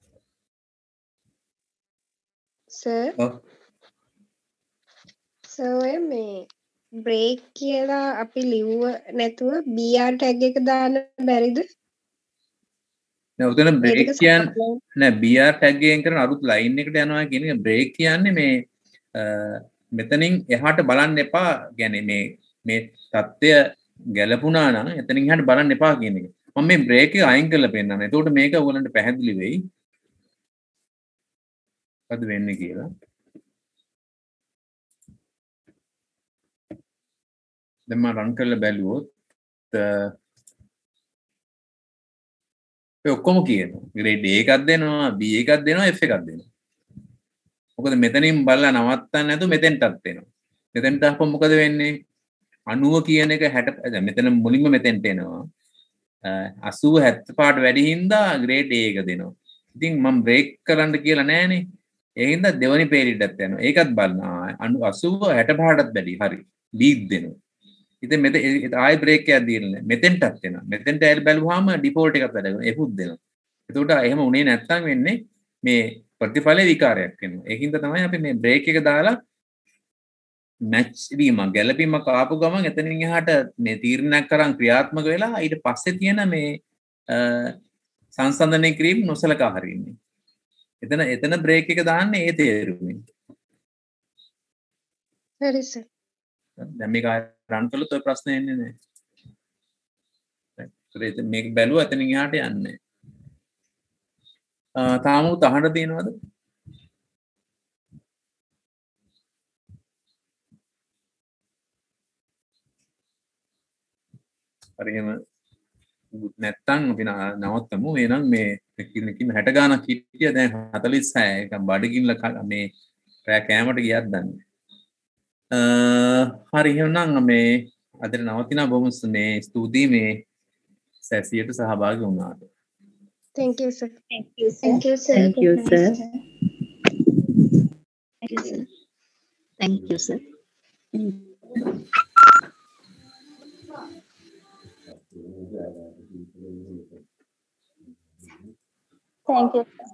සර් ඔව්. සර් මේ බ්‍රේක් කියලා අපි ලිව්ව නැතුව B R tag එක දාන්න බැරිද? නෑ උතන බ්‍රේක් කියන්නේ නෑ B R tag එකෙන් කරන අලුත් ලයින් එකට යනවා කියන එක බ්‍රේක් කියන්නේ මේ මෙතනින් එහාට බලන්න එපා. يعني මේ මේ தත්ත්වය ගැලපුණා නම් එතනින් එහාට බලන්න එපා කියන එක. මම මේ බ්‍රේක් එක අයින් කරලා පෙන්නනවා. එතකොට මේක ඔයගලන්ට පැහැදිලි වෙයි. මොකද වෙන්නේ කියලා. දැන් මම රන් කරලා බැලුවොත් ඒ ඔක්කොම කියනවා. grade A එකක් දෙනවා, B එකක් දෙනවා, F එකක් දෙනවා. මොකද මෙතනින් බලලා නවත්තන්න නැතුව මෙතෙන්ටත් දෙනවා. මෙතෙන්ට ආපුවම මොකද වෙන්නේ? අනූව කියන එක හැට දැන් මෙතන මුලින්ම මෙතෙන්ට එනවා. අසූව හැත්තෑ පාට වැඩි හින්දා ග්‍රේඩ් A එක දෙනවා. ඉතින් මම බ්‍රේක් කරන්න කියලා නෑනේ. ඒ හින්දා දෙවනි පීරියඩ්ටත් යනවා. ඒකත් බලන්න. අසූව හැත්තෑ පාටත් වැඩි. හරි. B දෙනවා. ඉතින් මෙතන ආයෙ බ්‍රේක් එකක් දීලා නෑ. මෙතෙන්ටත් එනවා. මෙතෙන්ට ඇල් බැලුවාම ඩිෆෝල්ට් එකක් වැඩ කරනවා. එහුත් දෙනවා. එතකොට එහෙම උනේ නැත්තම් වෙන්නේ මේ ප්‍රතිඵල විකාරයක් වෙනවා. ඒකින්ද තමයි අපි මේ බ්‍රේක් එක දාලා මැච් වීමක් ගැළපීමක් ආපු ගමන් එතනින් එහාට මේ තීරණයක් කරන් ක්‍රියාත්මක වෙලා ඊට පස්සේ තියෙන මේ සංසන්දනය කිරීම නොසලකා හරින්නේ. එතන එතන බ්‍රේක් එක දාන්නේ ඒ තේරුමින්. හරි සර්. දැන් මේක රන් කළොත් ඔය ප්‍රශ්නේ එන්නේ නැහැ. ඒත් මේක බැලුවා එතනින් එහාට යන්නේ. ආ තාම උත් අහන්න තියෙනවද? හරි එහෙම නැත්තම් අපි නවත්තමු. එහෙනම් මේ කින්න කින්න හැට ගානක් හිටිය දැන් හතළිස් හය එක බඩගින්න මේ රෑ කෑමට ගියත් දන්නේ. අ හරි එහෙනම් මේ අදට නවතිනා බොහොම මේ ස්තුතියි මේ සැසියට සහභාගී වුණාට. Thank you sir. Thank you sir. Thank you sir. Thank you, sir. Thank you sir. Thank you, sir. Thank you.